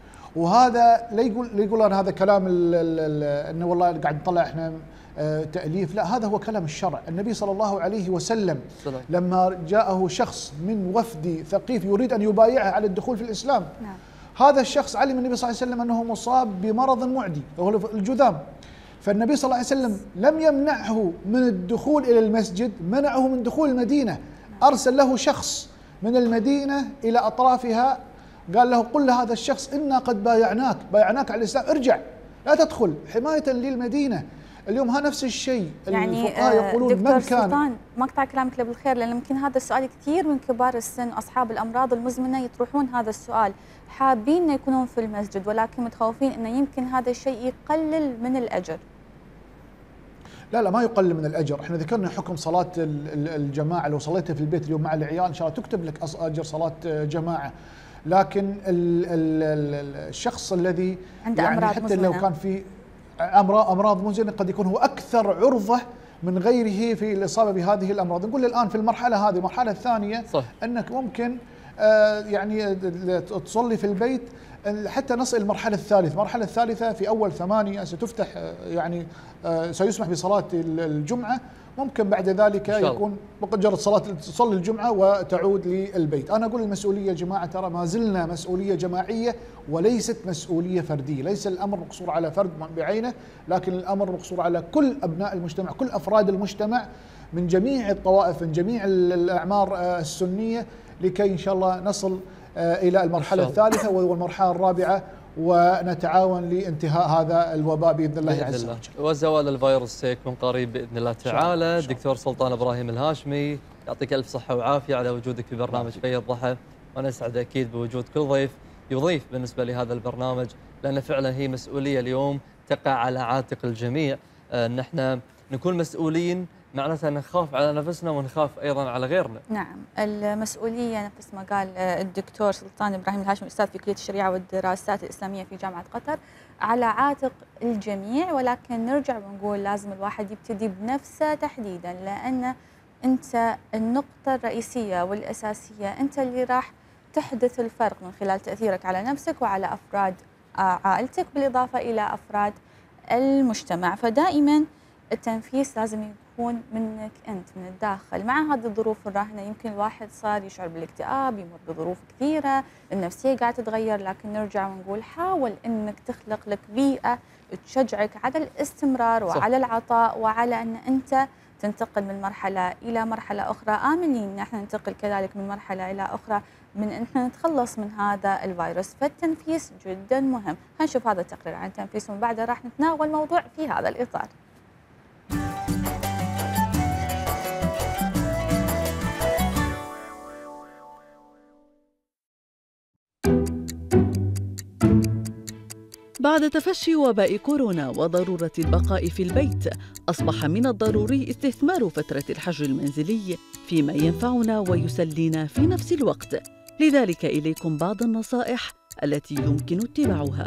وهذا لا يقول لا يقول أنا هذا كلام أنه والله قاعد نطلع إحنا تأليف، لا، هذا هو كلام الشرع. النبي صلى الله عليه وسلم لما جاءه شخص من وفد ثقيف يريد أن يبايعه على الدخول في الإسلام، نعم. هذا الشخص علم النبي صلى الله عليه وسلم أنه مصاب بمرض معدي وهو الجذام، فالنبي صلى الله عليه وسلم لم يمنعه من الدخول إلى المسجد، منعه من دخول المدينة. أرسل له شخص من المدينة إلى أطرافها، قال له قل لهذا الشخص إنا قد بايعناك بايعناك على الإسلام، ارجع لا تدخل، حماية للمدينة. اليوم ها نفس الشيء، يعني الفقهاء يقولون دكتور من كان سلطان، مقطع كلامك له بالخير، لأن يمكن هذا السؤال كثير من كبار السن أصحاب الأمراض المزمنة يطرحون هذا السؤال، حابين يكونون في المسجد ولكن متخوفين أنه يمكن هذا الشيء يقلل من الأجر. لا لا ما يقلل من الأجر. احنا ذكرنا حكم صلاة الجماعة، لو صليتها في البيت اليوم مع العيال إن شاء الله تكتب لك أجر صلاة جماعة. لكن ال ال الشخص الذي عنده يعني أمراض حتى مزمنة. لو كان في أمراض أمراض مزمنة قد يكون هو أكثر عرضة من غيره في الإصابة بهذه الأمراض. نقول الآن في المرحلة هذه، المرحلة الثانية صح. أنك ممكن آه يعني تصلي في البيت حتى نصل المرحلة الثالثة. المرحلة الثالثة في أول ثمانية ستفتح يعني آه سيسمح بصلاة الجمعة، ممكن بعد ذلك يكون مجرد صلاة تصلي الجمعة وتعود للبيت. أنا أقول المسؤولية يا جماعة ترى ما زلنا مسؤولية جماعية وليست مسؤولية فردية، ليس الأمر مقصور على فرد بعينه، لكن الأمر مقصور على كل أبناء المجتمع، كل أفراد المجتمع من جميع الطوائف، من جميع الأعمار السنية، لكي إن شاء الله نصل إلى المرحلة الثالثة والمرحلة الرابعة، ونتعاون لانتهاء هذا الوباء بإذن الله بإذن عز الله. وجل. وزوال الفيروس يكون قريب بإذن الله تعالى. دكتور سلطان إبراهيم الهاشمي، يعطيك ألف صحة وعافية على وجودك في برنامج في الضحى، ونسعد أكيد بوجود كل ضيف يضيف بالنسبة لهذا البرنامج، لأن فعلا هي مسؤولية اليوم تقع على عاتق الجميع، أن احنا نكون مسؤولين، معناتها نخاف على نفسنا ونخاف أيضا على غيرنا. نعم، المسؤولية نفس ما قال الدكتور سلطان إبراهيم الهاشمي أستاذ في كلية الشريعة والدراسات الإسلامية في جامعة قطر، على عاتق الجميع، ولكن نرجع ونقول لازم الواحد يبتدي بنفسه تحديدا، لأن أنت النقطة الرئيسية والأساسية، أنت اللي راح تحدث الفرق من خلال تأثيرك على نفسك وعلى أفراد عائلتك، بالإضافة إلى أفراد المجتمع. فدائما التنفيس لازم يكون منك أنت من الداخل. مع هذه الظروف الراهنة يمكن الواحد صار يشعر بالاكتئاب، يمر بظروف كثيرة، النفسية قاعدة تتغير، لكن نرجع ونقول حاول أنك تخلق لك بيئة تشجعك على الاستمرار وعلى العطاء، وعلى أن أنت تنتقل من مرحلة إلى مرحلة أخرى، آملين نحن ننتقل كذلك من مرحلة إلى أخرى، من أن احنا نتخلص من هذا الفيروس. فالتنفيس جدا مهم. هنشوف هذا التقرير عن التنفيس ومن بعده راح نتناول موضوع في هذا الإطار. بعد تفشي وباء كورونا وضرورة البقاء في البيت، أصبح من الضروري استثمار فترة الحجر المنزلي فيما ينفعنا ويسلينا في نفس الوقت. لذلك إليكم بعض النصائح التي يمكن اتباعها.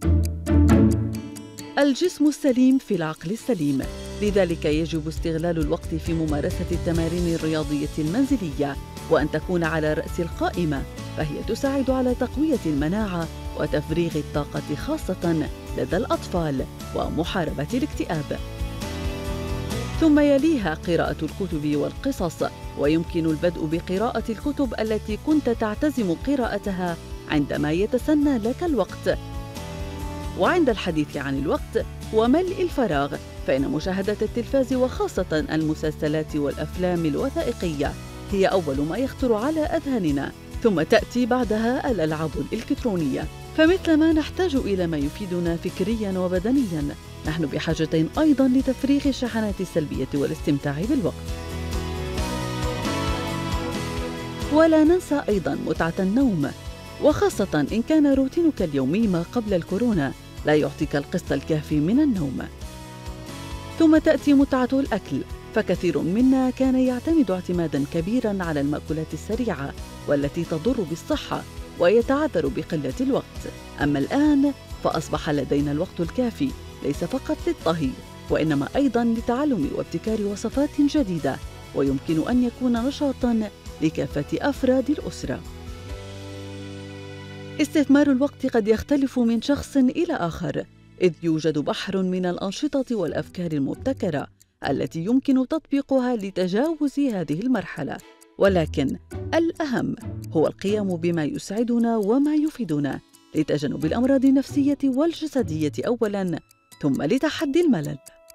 الجسم السليم في العقل السليم، لذلك يجب استغلال الوقت في ممارسة التمارين الرياضية المنزلية، وأن تكون على رأس القائمة، فهي تساعد على تقوية المناعة وتفريغ الطاقة خاصة لدى الأطفال ومحاربة الاكتئاب. ثم يليها قراءة الكتب والقصص، ويمكن البدء بقراءة الكتب التي كنت تعتزم قراءتها عندما يتسنى لك الوقت. وعند الحديث عن الوقت وملء الفراغ، فإن مشاهدة التلفاز وخاصة المسلسلات والأفلام الوثائقية هي أول ما يخطر على أذهاننا، ثم تأتي بعدها الألعاب الإلكترونية. فمثلما نحتاج إلى ما يفيدنا فكرياً وبدنياً، نحن بحاجة أيضاً لتفريغ الشحنات السلبية والاستمتاع بالوقت. ولا ننسى أيضاً متعة النوم، وخاصة إن كان روتينك اليومي ما قبل الكورونا لا يعطيك القسط الكافي من النوم. ثم تأتي متعة الأكل، فكثير منا كان يعتمد اعتماداً كبيراً على المأكولات السريعة والتي تضر بالصحة ويتعذر بقلة الوقت. أما الآن فأصبح لدينا الوقت الكافي ليس فقط للطهي، وإنما أيضاً لتعلم وابتكار وصفات جديدة، ويمكن أن يكون نشاطاً لكافة أفراد الأسرة. استثمار الوقت قد يختلف من شخص إلى آخر، إذ يوجد بحر من الأنشطة والأفكار المبتكرة التي يمكن تطبيقها لتجاوز هذه المرحلة، ولكن الأهم هو القيام بما يسعدنا وما يفيدنا لتجنب الأمراض النفسية والجسدية أولاً، ثم لتحدي الملل.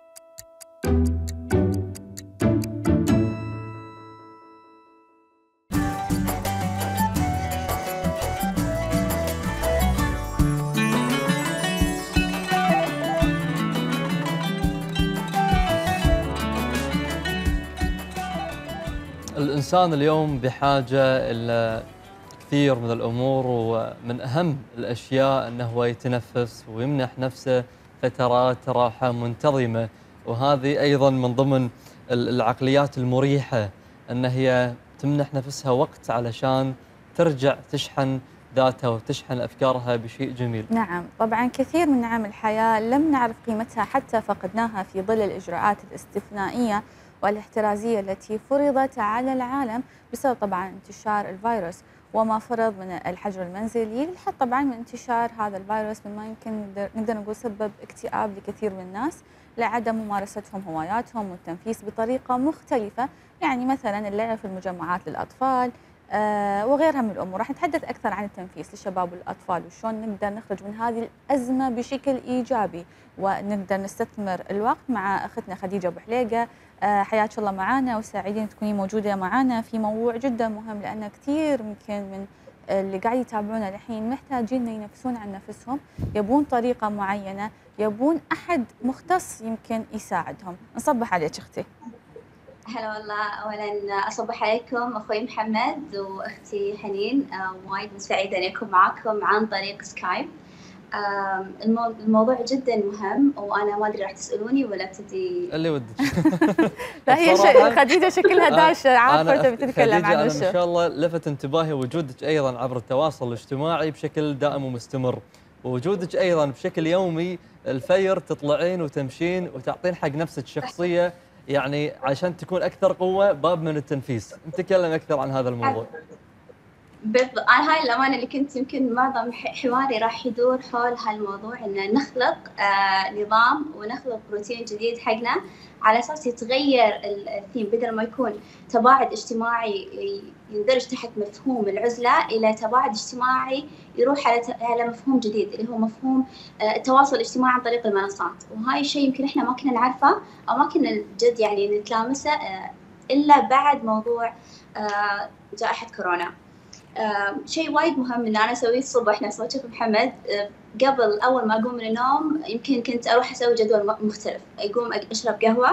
الإنسان اليوم بحاجة إلى كثير من الأمور، ومن أهم الأشياء أنه هو يتنفس ويمنح نفسه فترات راحة منتظمة، وهذه أيضاً من ضمن العقليات المريحة، أن هي تمنح نفسها وقت علشان ترجع تشحن ذاتها وتشحن أفكارها بشيء جميل. نعم، طبعا كثير من نعم الحياة لم نعرف قيمتها حتى فقدناها في ظل الإجراءات الاستثنائية والاحترازية التي فرضت على العالم بسبب طبعا انتشار الفيروس وما فرض من الحجر المنزلي، للحد طبعا من انتشار هذا الفيروس مما يمكن نقدر نقول سبب اكتئاب لكثير من الناس لعدم ممارستهم هواياتهم والتنفيس بطريقة مختلفة، يعني مثلا اللعب في المجمعات للأطفال آه وغيرها من الأمور. راح نتحدث أكثر عن التنفيس للشباب والأطفال وشون نقدر نخرج من هذه الأزمة بشكل إيجابي، ونقدر نستثمر الوقت مع أختنا خديجة أبو حليقة. آه حياك الله معنا وسعيدين تكوني موجودة معنا في موضوع جدا مهم، لأن كثير يمكن من اللي قاعد يتابعونا الحين محتاجين ينفسون عن نفسهم، يبون طريقة معينة، يبون أحد مختص يمكن يساعدهم. نصبح عليك أختي. هلا والله، أولا أصبح عليكم أخوي محمد وأختي حنين، وايد سعيدة أن أكون معاكم عن طريق سكايب. الموضوع جدا مهم، وأنا ما أدري راح تسألوني ولا ابتدي اللي ودك. لا هي شيء خديجة شكلها داشة عارفة تبي تتكلم عن وشو. أنا إن شاء الله لفت انتباهي وجودك أيضا عبر التواصل الاجتماعي بشكل دائم ومستمر، ووجودك أيضا بشكل يومي الفير تطلعين وتمشين وتعطين حق نفسك شخصية، يعني عشان تكون أكثر قوة باب من التنفيس. نتكلم أكثر عن هذا الموضوع. بالضبط، أنا هاي الأمانة اللي كنت يمكن معظم حواري راح يدور حول هالموضوع، إن نخلق آه نظام ونخلق روتين جديد حقنا على أساس يتغير الثيم، بدل ما يكون تباعد اجتماعي يندرج تحت مفهوم العزلة إلى تباعد اجتماعي يروح على على مفهوم جديد اللي هو مفهوم آه التواصل الاجتماعي عن طريق المنصات. وهاي الشيء يمكن إحنا ما كنا نعرفه أو ما كنا جد يعني نتلامسه آه إلا بعد موضوع آه جائحة كورونا. آه شيء وايد مهم إن أنا أسويه الصبح نفس ما تشوف محمد، آه قبل أول ما أقوم من النوم يمكن كنت أروح أسوي جدول مختلف، أقوم أشرب قهوة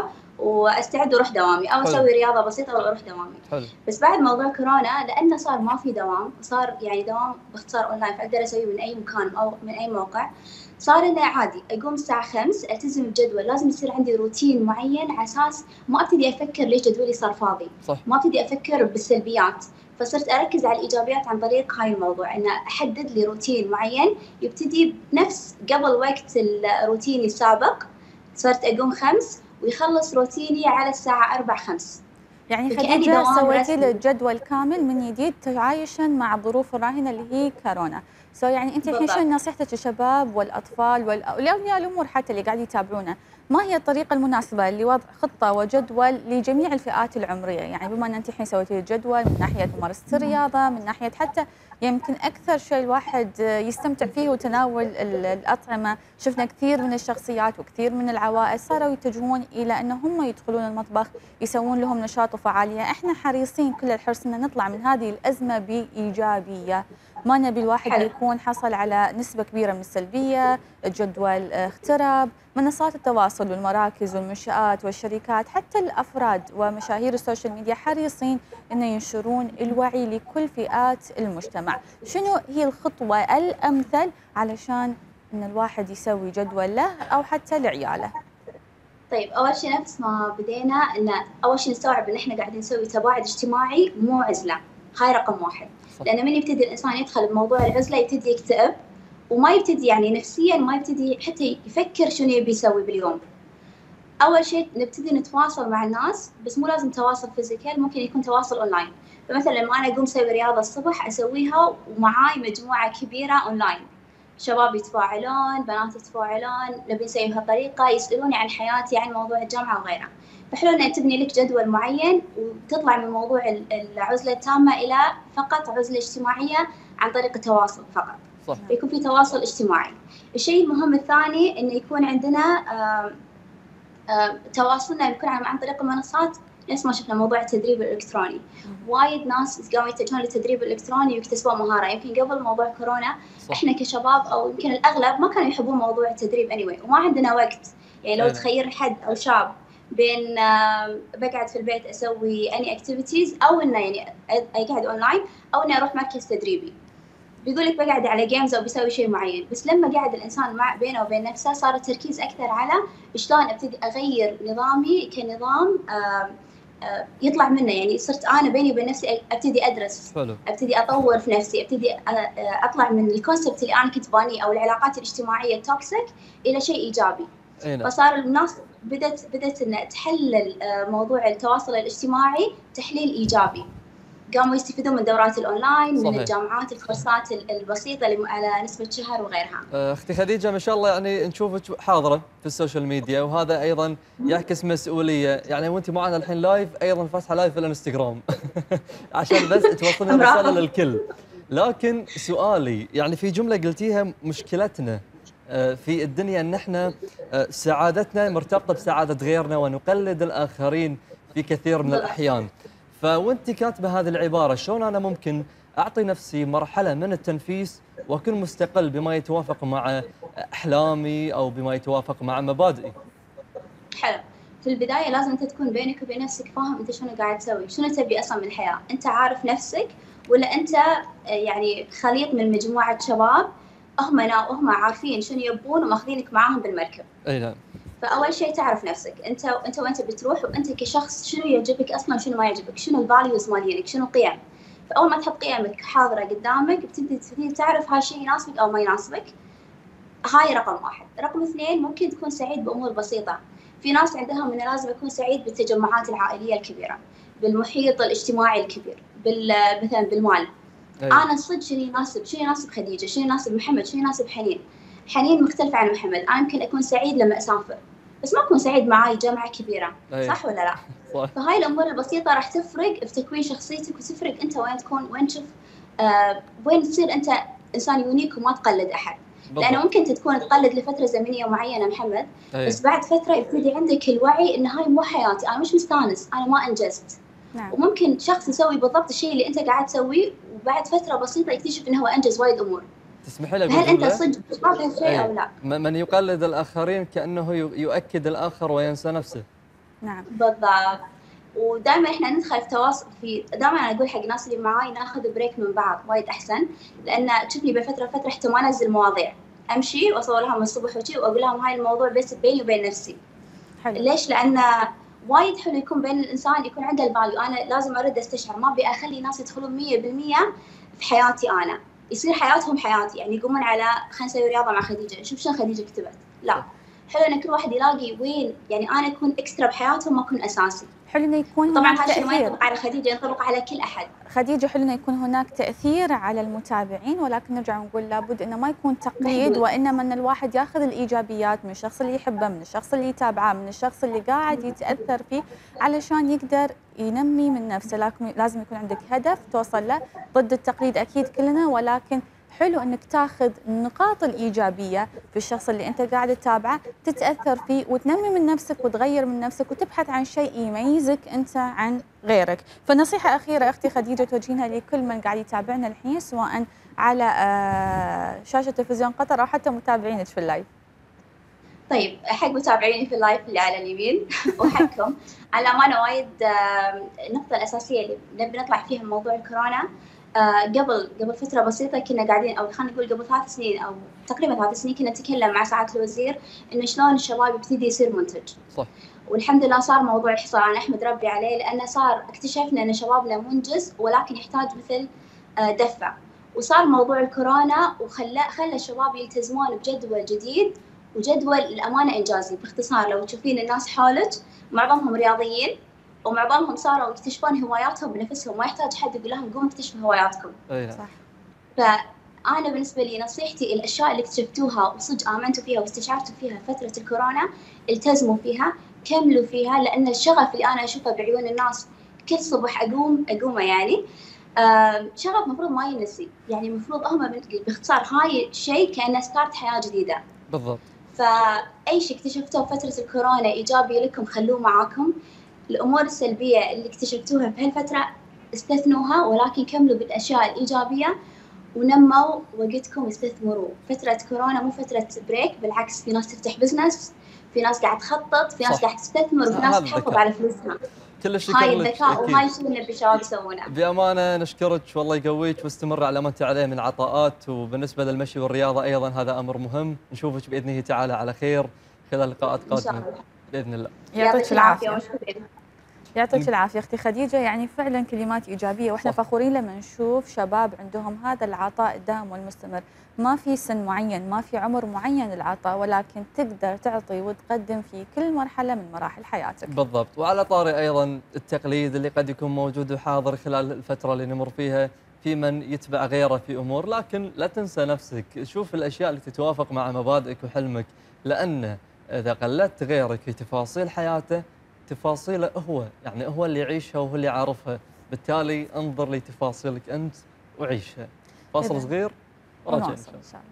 واستعد واروح دوامي، او اسوي رياضه بسيطه واروح دوامي. حلو. بس بعد موضوع كورونا لانه صار ما في دوام، صار يعني دوام باختصار اونلاين، فاقدر اسوي من اي مكان او من اي موقع. صار انه عادي اقوم الساعه خمس، التزم بجدول، لازم يصير عندي روتين معين على اساس ما ابتدي افكر ليش جدولي صار فاضي. صح. ما ابتدي افكر بالسلبيات، فصرت اركز على الايجابيات عن طريق هاي الموضوع، ان احدد لي روتين معين يبتدي بنفس قبل وقت الروتين السابق. صرت اقوم خمس ويخلص روتيني على الساعه أربعة خمس. يعني خديجة سويتي له جدول كامل من جديد تعايشا مع الظروف الراهنة اللي هي كورونا. سو يعني انت الحين شنو نصيحتك للشباب والاطفال والاولياء الامور حتى اللي قاعد يتابعونا؟ ما هي الطريقة المناسبة لوضع خطة وجدول لجميع الفئات العمرية؟ يعني بما ان انت الحين سويتي الجدول من ناحية ممارسة الرياضة، من ناحية حتى يمكن اكثر شيء الواحد يستمتع فيه وتناول الاطعمة. شفنا كثير من الشخصيات وكثير من العوائل صاروا يتجهون الى ان هم يدخلون المطبخ، يسوون لهم نشاط وفعالية. احنا حريصين كل الحرص ان نطلع من هذه الازمة بايجابية، ما نبي الواحد حلو. يكون حصل على نسبة كبيرة من السلبية. الجدول اخترب، منصات التواصل والمراكز والمنشآت والشركات حتى الأفراد ومشاهير السوشيال ميديا حريصين أن ينشرون الوعي لكل فئات المجتمع. شنو هي الخطوة الأمثل علشان أن الواحد يسوي جدول له أو حتى لعياله؟ طيب أول شيء نفس ما بدينا، أن أول شيء نستوعب أن إحنا قاعدين نسوي تباعد اجتماعي مو عزلة. هاي رقم واحد. لأن من يبتدي الإنسان يدخل بموضوع العزلة يبتدي يكتئب، وما يبتدي يعني نفسياً ما يبتدي حتى يفكر شنو يبي يسوي باليوم. أول شيء نبتدي نتواصل مع الناس، بس مو لازم تواصل فيزيكال، ممكن يكون تواصل أونلاين. فمثلاً لما أنا أقوم أسوي رياضة الصبح أسويها ومعاي مجموعة كبيرة أونلاين، شباب يتفاعلون، بنات يتفاعلون، نبي نسوي بهالطريقة، يسألوني عن حياتي، عن موضوع الجامعة وغيرها. فحلو أن تبني لك جدول معين وتطلع من موضوع العزلة التامة إلى فقط عزلة اجتماعية عن طريق التواصل فقط. صح. يكون في تواصل اجتماعي. الشيء المهم الثاني إنه يكون عندنا آآ آآ تواصلنا يكون عن طريق المنصات، نفس ما شفنا موضوع التدريب الإلكتروني. وايد ناس قاموا يتجهون للتدريب الإلكتروني ويكتسبون مهارة. يمكن قبل موضوع كورونا صح. إحنا كشباب أو يمكن الأغلب ما كانوا يحبون موضوع التدريب anyway، وما عندنا وقت. يعني لو تخير حد أو شاب بين بقعد في البيت أسوي any activities أو إنه يعني أقعد أونلاين أو إني أروح مركز تدريبي، بيقول لك بقعد على جيمز أو بيسوي شيء معين. بس لما قاعد الإنسان مع بينه وبين نفسه صار التركيز أكثر على شلون أبتدي أغير نظامي كنظام آآ آآ يطلع منه. يعني صرت أنا بيني وبين نفسي أبتدي أدرس، حلو. أبتدي أطور في نفسي، أبتدي أطلع من الكونسبت اللي أنا كنت بانيه أو العلاقات الاجتماعية التوكسيك إلى شيء إيجابي. أينا. فصار الناس بدت بدت إن تحلل موضوع التواصل الاجتماعي تحليل إيجابي. قاموا يستفيدون من دورات الأونلاين، صحيح. من الجامعات، الكورسات البسيطة اللي على نسبة شهر وغيرها. أختي خديجة ما شاء الله يعني نشوفك حاضرة في السوشيال ميديا، وهذا أيضا يعكس مسؤولية. يعني وأنت معنا الحين لايف، أيضا فاتحة لايف في الانستغرام عشان بس توصلنا رسالة للكل. لكن سؤالي يعني في جملة قلتيها، مشكلتنا في الدنيا ان احنا سعادتنا مرتبطه بسعاده غيرنا ونقلد الاخرين في كثير من الاحيان. فوانت كاتبه هذه العباره، شلون انا ممكن اعطي نفسي مرحله من التنفيس واكون مستقل بما يتوافق مع احلامي او بما يتوافق مع مبادئي؟ حلو. في البدايه لازم انت تكون بينك وبين نفسك فاهم انت شنو قاعد تسوي، شنو تبي اصلا من الحياه. انت عارف نفسك ولا انت يعني خليط من مجموعه شباب هم هم عارفين شنو يبون وماخذينك معاهم بالمركب؟ اي نعم. فاول شيء تعرف نفسك، انت انت وانت بتروح، وانت كشخص شنو يعجبك اصلا وشنو ما يعجبك، شنو الفاليوز مالينك، شنو قيم. فاول ما تحط قيمك حاضره قدامك بتبتدي تعرف هالشيء يناسبك او ما يناسبك. هاي رقم واحد. رقم اثنين، ممكن تكون سعيد بامور بسيطه. في ناس عندهم انه لازم اكون سعيد بالتجمعات العائليه الكبيره، بالمحيط الاجتماعي الكبير، بال مثلا بالمال. أيوة. أنا صدق شنو يناسب شنو يناسب خديجة، شنو يناسب محمد، شنو يناسب حنين. حنين مختلفة عن محمد. أنا يمكن أكون سعيد لما أسافر، بس ما أكون سعيد معاي جامعة كبيرة. أيوة. صح ولا لا؟ صح. فهاي الأمور البسيطة راح تفرق في تكوين شخصيتك، وتفرق أنت وين تكون، وين تشوف آه وين تصير أنت إنسان يونيك وما تقلد أحد. بالضبط. لأنه ممكن تكون تقلد لفترة زمنية معينة محمد. أيوة. بس بعد فترة يبتدي عندك الوعي إن هاي مو حياتي، أنا مش مستانس، أنا ما أنجزت. نعم. وممكن شخص يسوي بالضبط الشيء اللي أنت قاعد تسويه، وبعد فترة بسيطة يكتشف إنه هو أنجز وايد أمور. تسمحي لي هل أنت صدق تشبه هالشيء أو لا؟ من يقلد الآخرين كأنه يؤكد الآخر وينسى نفسه. نعم بالضبط. ودائما احنا ندخل في تواصل، في دائما انا اقول حق الناس اللي معاي ناخذ بريك من بعض وايد احسن، لان تشوفني بفتره فتره حتى ما انزل مواضيع، امشي واصور لهم من الصبح وشي واقول لهم هاي الموضوع بس بيني وبين نفسي. حلو. ليش؟ لان وايد حلو يكون بين الانسان يكون عنده الفاليو، انا لازم ارد استشعر، ما ابي اخلي ناس يدخلون مية بالمية في حياتي، انا يصير حياتهم حياتي، يعني يقومون على خلينا نسوي رياضه مع خديجه، شوف شلون خديجه كتبت، لا حلو ان كل واحد يلاقي وين يعني انا اكون اكسترا بحياتهم ما اكون اساسي. حلو انه يكون طبعا هناك هالشيء ما تأثير. ينطبق على خديجه، ينطبق على كل احد. خديجه حلو انه يكون هناك تاثير على المتابعين، ولكن نرجع نقول لابد انه ما يكون تقليد، وانما ان الواحد ياخذ الايجابيات من الشخص اللي يحبه، من الشخص اللي يتابعه، من الشخص اللي قاعد يتاثر فيه، علشان يقدر ينمي من نفسه. لكن لازم يكون عندك هدف توصل له، ضد التقليد اكيد كلنا، ولكن حلو انك تاخذ النقاط الايجابيه في الشخص اللي انت قاعد تتابعه، تتاثر فيه وتنمي من نفسك وتغير من نفسك وتبحث عن شيء يميزك انت عن غيرك. فنصيحه اخيره اختي خديجه توجهينها لكل من قاعد يتابعنا الحين، سواء على شاشه تلفزيون قطر او حتى متابعينك في اللايف. طيب حق متابعيني في اللايف اللي على اليمين وحقكم، على امانه وايد النقطه الاساسيه اللي نبي نطلع فيها موضوع الكورونا. آه قبل قبل فترة بسيطة كنا قاعدين، أو خلينا نقول قبل ثلاث سنين أو تقريبا ثلاث سنين كنا نتكلم مع سعادة الوزير إنه شلون الشباب يبتدي يصير منتج. صح. والحمد لله صار موضوع الحصار، أنا أحمد ربي عليه، لأنه صار اكتشفنا إن شبابنا منجز ولكن يحتاج مثل آه دفع. وصار موضوع الكورونا وخلى خلى الشباب يلتزمون بجدول جديد، وجدول الأمانة إنجازي. باختصار لو تشوفين الناس حولك معظمهم رياضيين، ومعظمهم صاروا يكتشفون هواياتهم بنفسهم، ما يحتاج حد يقول لهم قوموا اكتشفوا هواياتكم. اي صح. فأنا بالنسبة لي نصيحتي الأشياء اللي اكتشفتوها وصدق آمنتوا فيها واستشعرتوا فيها فترة الكورونا التزموا فيها، كملوا فيها، لأن الشغف اللي أنا أشوفه بعيون الناس كل صبح أقوم أقومه يعني شغف مفروض ما ينسي، يعني مفروض هم باختصار هاي الشيء كأنه ستارت حياة جديدة. بالضبط. فأي شيء اكتشفتوه فترة الكورونا إيجابي لكم خلوه معاكم. الأمور السلبية اللي اكتشفتوها في هالفترة استثنوها، ولكن كملوا بالأشياء الإيجابية ونموا وقتكم، استثمروا. فترة كورونا مو فترة بريك، بالعكس في ناس تفتح بزنس، في ناس قاعد تخطط، في ناس قاعد تستثمر، وفي ناس تحافظ على فلوسها. كل الشكر هاي لك. الذكاء وهاي الشيء اللي الشباب يسوونه. بأمانة نشكرك والله يقويك واستمر على ما أنت عليه من عطاءات، وبالنسبة للمشي والرياضة أيضا هذا أمر مهم. نشوفك بإذنه تعالى على خير خلال لقاءات قادمة بإذن الله. يعطيك العافية. يعطيك العافية أختي خديجة، يعني فعلا كلمات إيجابية، وإحنا فخورين لما نشوف شباب عندهم هذا العطاء الدائم والمستمر. ما في سن معين، ما في عمر معين للعطاء، ولكن تقدر تعطي وتقدم في كل مرحلة من مراحل حياتك. بالضبط. وعلى طاري أيضا التقليد اللي قد يكون موجود وحاضر خلال الفترة اللي نمر فيها، في من يتبع غيره في أمور، لكن لا تنسى نفسك، شوف الأشياء اللي تتوافق مع مبادئك وحلمك، لأن إذا قلدت غيرك في تفاصيل حياته، تفاصيله هو يعني هو اللي يعيشها وهو اللي يعرفها، بالتالي انظر لتفاصيلك أنت وعيشها. فاصل صغير وراجع إن شاء الله.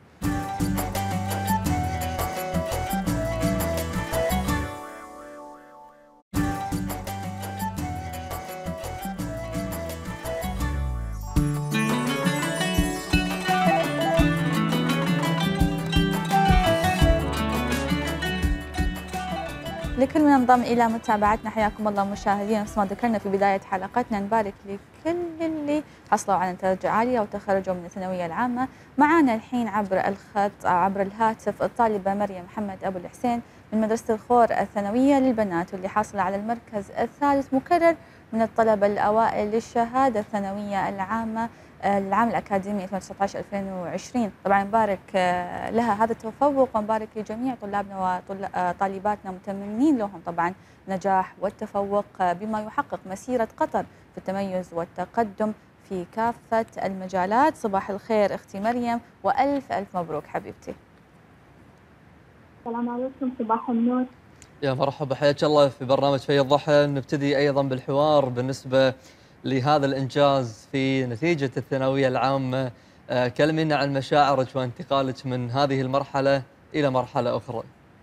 لكل من انضم إلى متابعتنا حياكم الله مشاهدينا. مثل ما ذكرنا في بداية حلقتنا، نبارك لكل اللي حصلوا على نتائج عالية وتخرجوا من الثانوية العامة. معنا الحين عبر الخط أو عبر الهاتف الطالبة مريم محمد أبو الحسين من مدرسة الخور الثانوية للبنات، واللي حاصلة على المركز الثالث مكرر من الطلبة الأوائل للشهادة الثانوية العامة العام الأكاديمي ألفين وتسعة عشر ألفين وعشرين. طبعا نبارك لها هذا التفوق، ونبارك لجميع طلابنا وطالباتنا متمنين لهم طبعا نجاح والتفوق بما يحقق مسيرة قطر في التميز والتقدم في كافة المجالات. صباح الخير أختي مريم، وألف ألف مبروك حبيبتي. السلام عليكم. صباح النور. يا مرحبا، حياك الله في برنامج في الضحى. نبتدي أيضا بالحوار بالنسبة لهذا الإنجاز في نتيجة الثانوية العامة. آه كلمينا عن مشاعرك وانتقالك من هذه المرحلة إلى مرحلة أخرى.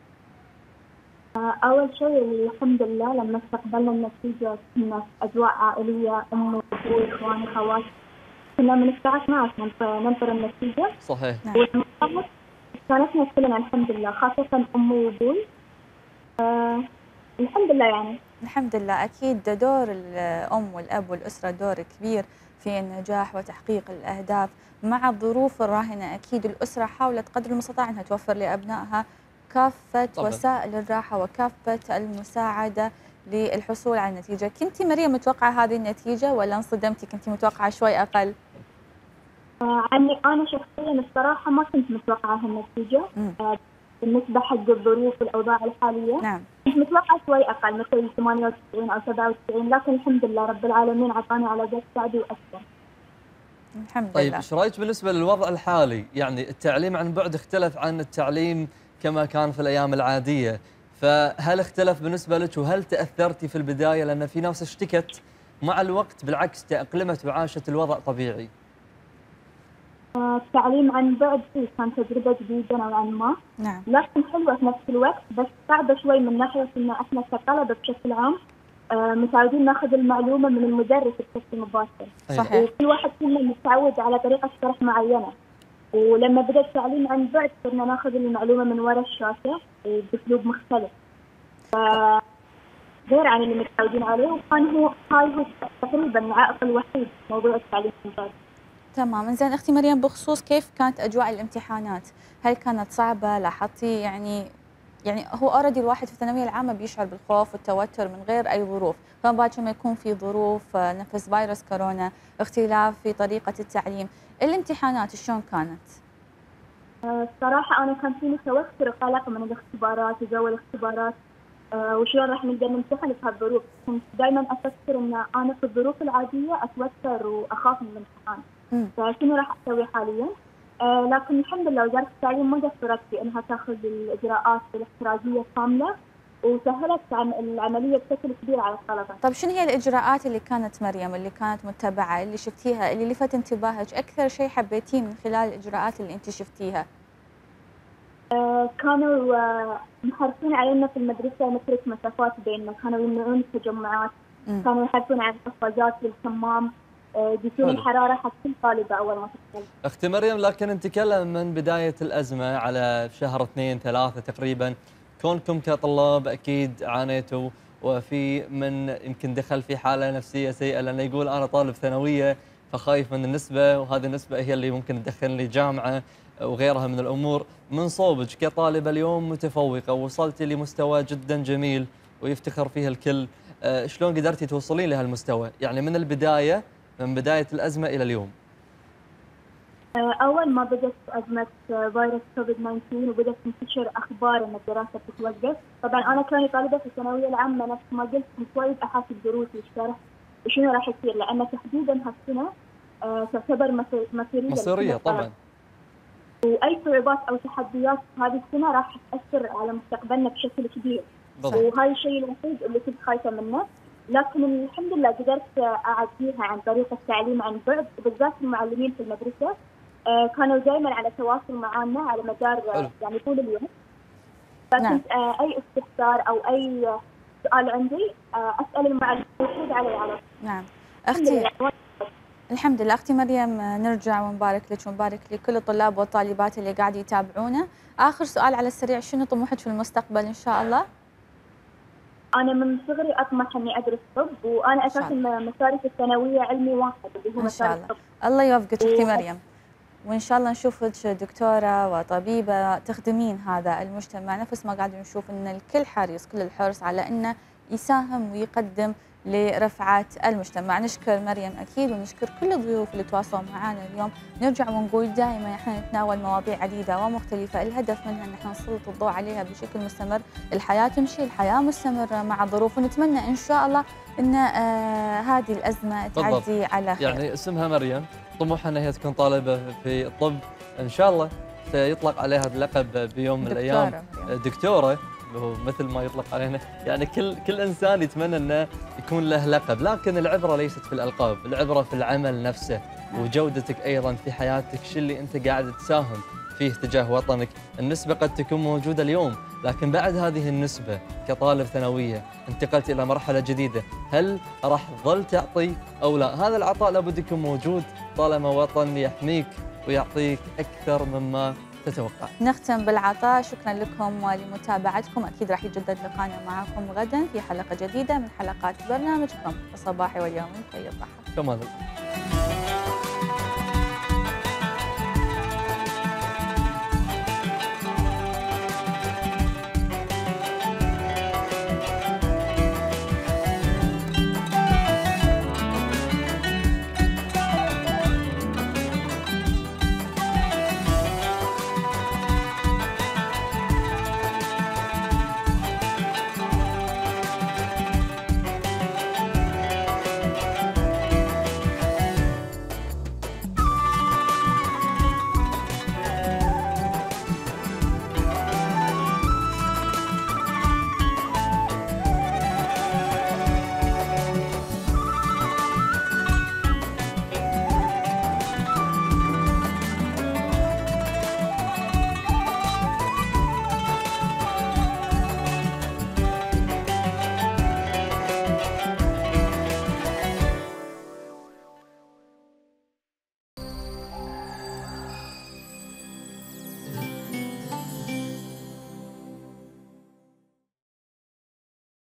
أول شيء الحمد لله لما استقبلنا النتيجة كنا في أجواء عائلية، أمي وأبوي إخواني خواتي كنا من إحدى عشر ناس ننطر النتيجة. صحيح. ولما كانتنا كلنا الحمد لله، خاصة أمي وأبوي. آه الحمد لله يعني. الحمد لله. أكيد دور الأم والأب والأسرة دور كبير في النجاح وتحقيق الأهداف مع الظروف الراهنة. أكيد الأسرة حاولت قدر المستطاع أنها توفر لأبنائها كافة طبعا. وسائل الراحة وكافة المساعدة للحصول على النتيجة. كنتي مريم متوقعة هذه النتيجة ولا انصدمتي؟ كنتي متوقعة شوي أقل؟ آه عني أنا شخصيا الصراحة ما كنت متوقعة هالنتيجة. آه بالنسبة حق الظروف والأوضاع الحالية نعم كنت متوقعة شوي أقل، مثل ثمانية وتسعين أو سبعة وتسعين، لكن الحمد لله رب العالمين عطاني على قد سعدي وأكثر. الحمد طيب لله. ايش رايك بالنسبه للوضع الحالي؟ يعني التعليم عن بعد اختلف عن التعليم كما كان في الايام العاديه، فهل اختلف بالنسبه لك وهل تاثرتي في البدايه؟ لان في ناس اشتكت مع الوقت بالعكس تاقلمت وعاشت الوضع طبيعي. التعليم عن بعد فيه كان تجربة جديدة نوعا ما، نعم لكن حلوة في نفس الوقت، بس صعبة شوي من ناحية إن إحنا كطلبة بشكل عام آه متعودين ناخذ المعلومة من المدرس بشكل مباشر. صحيح. وكل واحد فينا متعود على طريقة شرح معينة، ولما بدأ التعليم عن بعد صرنا ناخذ المعلومة من وراء الشاشة وبأسلوب مختلف. ف غير عن اللي متعودين عليه، وكان هو هاي هو تقريبا العائق الوحيد موضوع التعليم عن بعد. تمام. زين اختي مريم، بخصوص كيف كانت اجواء الامتحانات؟ هل كانت صعبه؟ لاحظتي يعني يعني هو اوريدي الواحد في الثانويه العامه بيشعر بالخوف والتوتر من غير اي ظروف، فما بالك لما يكون في ظروف نفس فيروس كورونا، اختلاف في طريقه التعليم، الامتحانات شلون كانت؟ الصراحه انا كان فيني توتر وقلق من الاختبارات وجو الاختبارات، أه وشلون راح نقدر نمتحن في هالظروف. كنت دائما افكر ان انا في الظروف العاديه اتوتر واخاف من الامتحان، فشنو راح اسوي حاليا؟ آه لكن الحمد لله وزاره التعليم ما قصرت في انها تاخذ الاجراءات الاحترازيه كامله وسهلت العمليه بشكل كبير على الطلبه. طيب شنو هي الاجراءات اللي كانت مريم اللي كانت متبعه، اللي شفتيها، اللي لفت انتباهك، اكثر شيء حبيتيه من خلال الاجراءات اللي انت شفتيها؟ آه كانوا آه محرصين علينا في المدرسه نترك مسافات بيننا، كانوا يمنعون التجمعات، م. كانوا يحرصون على القفازات والكمام، بيكون الحراره حق كل طالبه اول ما تدخل. اختي مريم، لكن نتكلم من بدايه الازمه على شهر اثنين ثلاثه تقريبا، كونكم كطلاب اكيد عانيتوا وفي من يمكن دخل في حاله نفسيه سيئه، لانه يقول انا طالب ثانويه فخايف من النسبه، وهذه النسبه هي اللي ممكن تدخلني جامعه وغيرها من الامور. من صوبك كطالبه اليوم متفوقه وصلتي لمستوى جدا جميل ويفتخر فيه الكل، شلون قدرتي توصلين لهالمستوى؟ يعني من البدايه، من بداية الأزمة إلى اليوم. أول ما بدأت أزمة فيروس كوفيد تسعة عشر وبدأت تنتشر أخبار أن الدراسة بتتوقف، طبعا أنا كوني طالبة في الثانوية العامة نفس ما قلت كنت وايد أحاسب دروسي والشرح وشنو راح يصير، لأن تحديدا هالسنة تعتبر مصيرية مصيرية طبعا، وأي صعوبات أو تحديات هذه السنة راح تأثر على مستقبلنا بشكل كبير، وهاي الشيء الوحيد اللي كنت خايفة منه. لكن الحمد لله قدرت أعديها عن طريق التعليم عن بعد، بالذات المعلمين في المدرسة آه كانوا دائما على تواصل معنا على مدار آه يعني طول اليوم. فكنت آه أي استفسار أو أي سؤال عندي آه أسأل المعلم ويرد علي على طول. نعم أختي الحمد لله. أختي مريم نرجع ونبارك لك ونبارك لكل الطلاب والطالبات اللي قاعد يتابعونا. آخر سؤال على السريع، شنو طموحك في المستقبل إن شاء الله؟ أنا من صغري أطمح إني أدرس طب، وأنا أساساً مساري في الثانوية علمي واحد اللي هو مسار الطب. الله يوفقك أختي مريم، وإن شاء الله نشوفك دكتورة وطبيبة تخدمين هذا المجتمع، نفس ما قاعدين نشوف إن الكل حريص كل الحرص على إنه يساهم ويقدم لرفعة المجتمع. نشكر مريم أكيد ونشكر كل الضيوف اللي تواصلوا معنا اليوم. نرجع ونقول دائما احنا نتناول مواضيع عديدة ومختلفة، الهدف منها ان احنا نسلط الضوء عليها بشكل مستمر. الحياة تمشي، الحياة مستمرة مع الظروف، ونتمنى ان شاء الله ان آه هذه الأزمة تعدي على خير. يعني اسمها مريم، طموحها انها تكون طالبة في الطب، ان شاء الله سيطلق عليها اللقب بيوم من الايام دكتورة، مثل ما يطلق علينا. يعني كل كل انسان يتمنى انه يكون له لقب، لكن العبره ليست في الالقاب، العبره في العمل نفسه وجودتك ايضا في حياتك، شو اللي انت قاعد تساهم فيه تجاه وطنك. النسبه قد تكون موجوده اليوم، لكن بعد هذه النسبه كطالب ثانويه انتقلت الى مرحله جديده، هل راح تظل تعطي او لا؟ هذا العطاء لابد يكون موجود طالما وطن يحميك ويعطيك اكثر مما تتوقع؟ نختم بالعطاء. شكرا لكم ولمتابعتكم. أكيد راح يجدد لقانا معكم غدا في حلقة جديدة من حلقات برنامجكم الصباحي واليومي في الضحى. كمان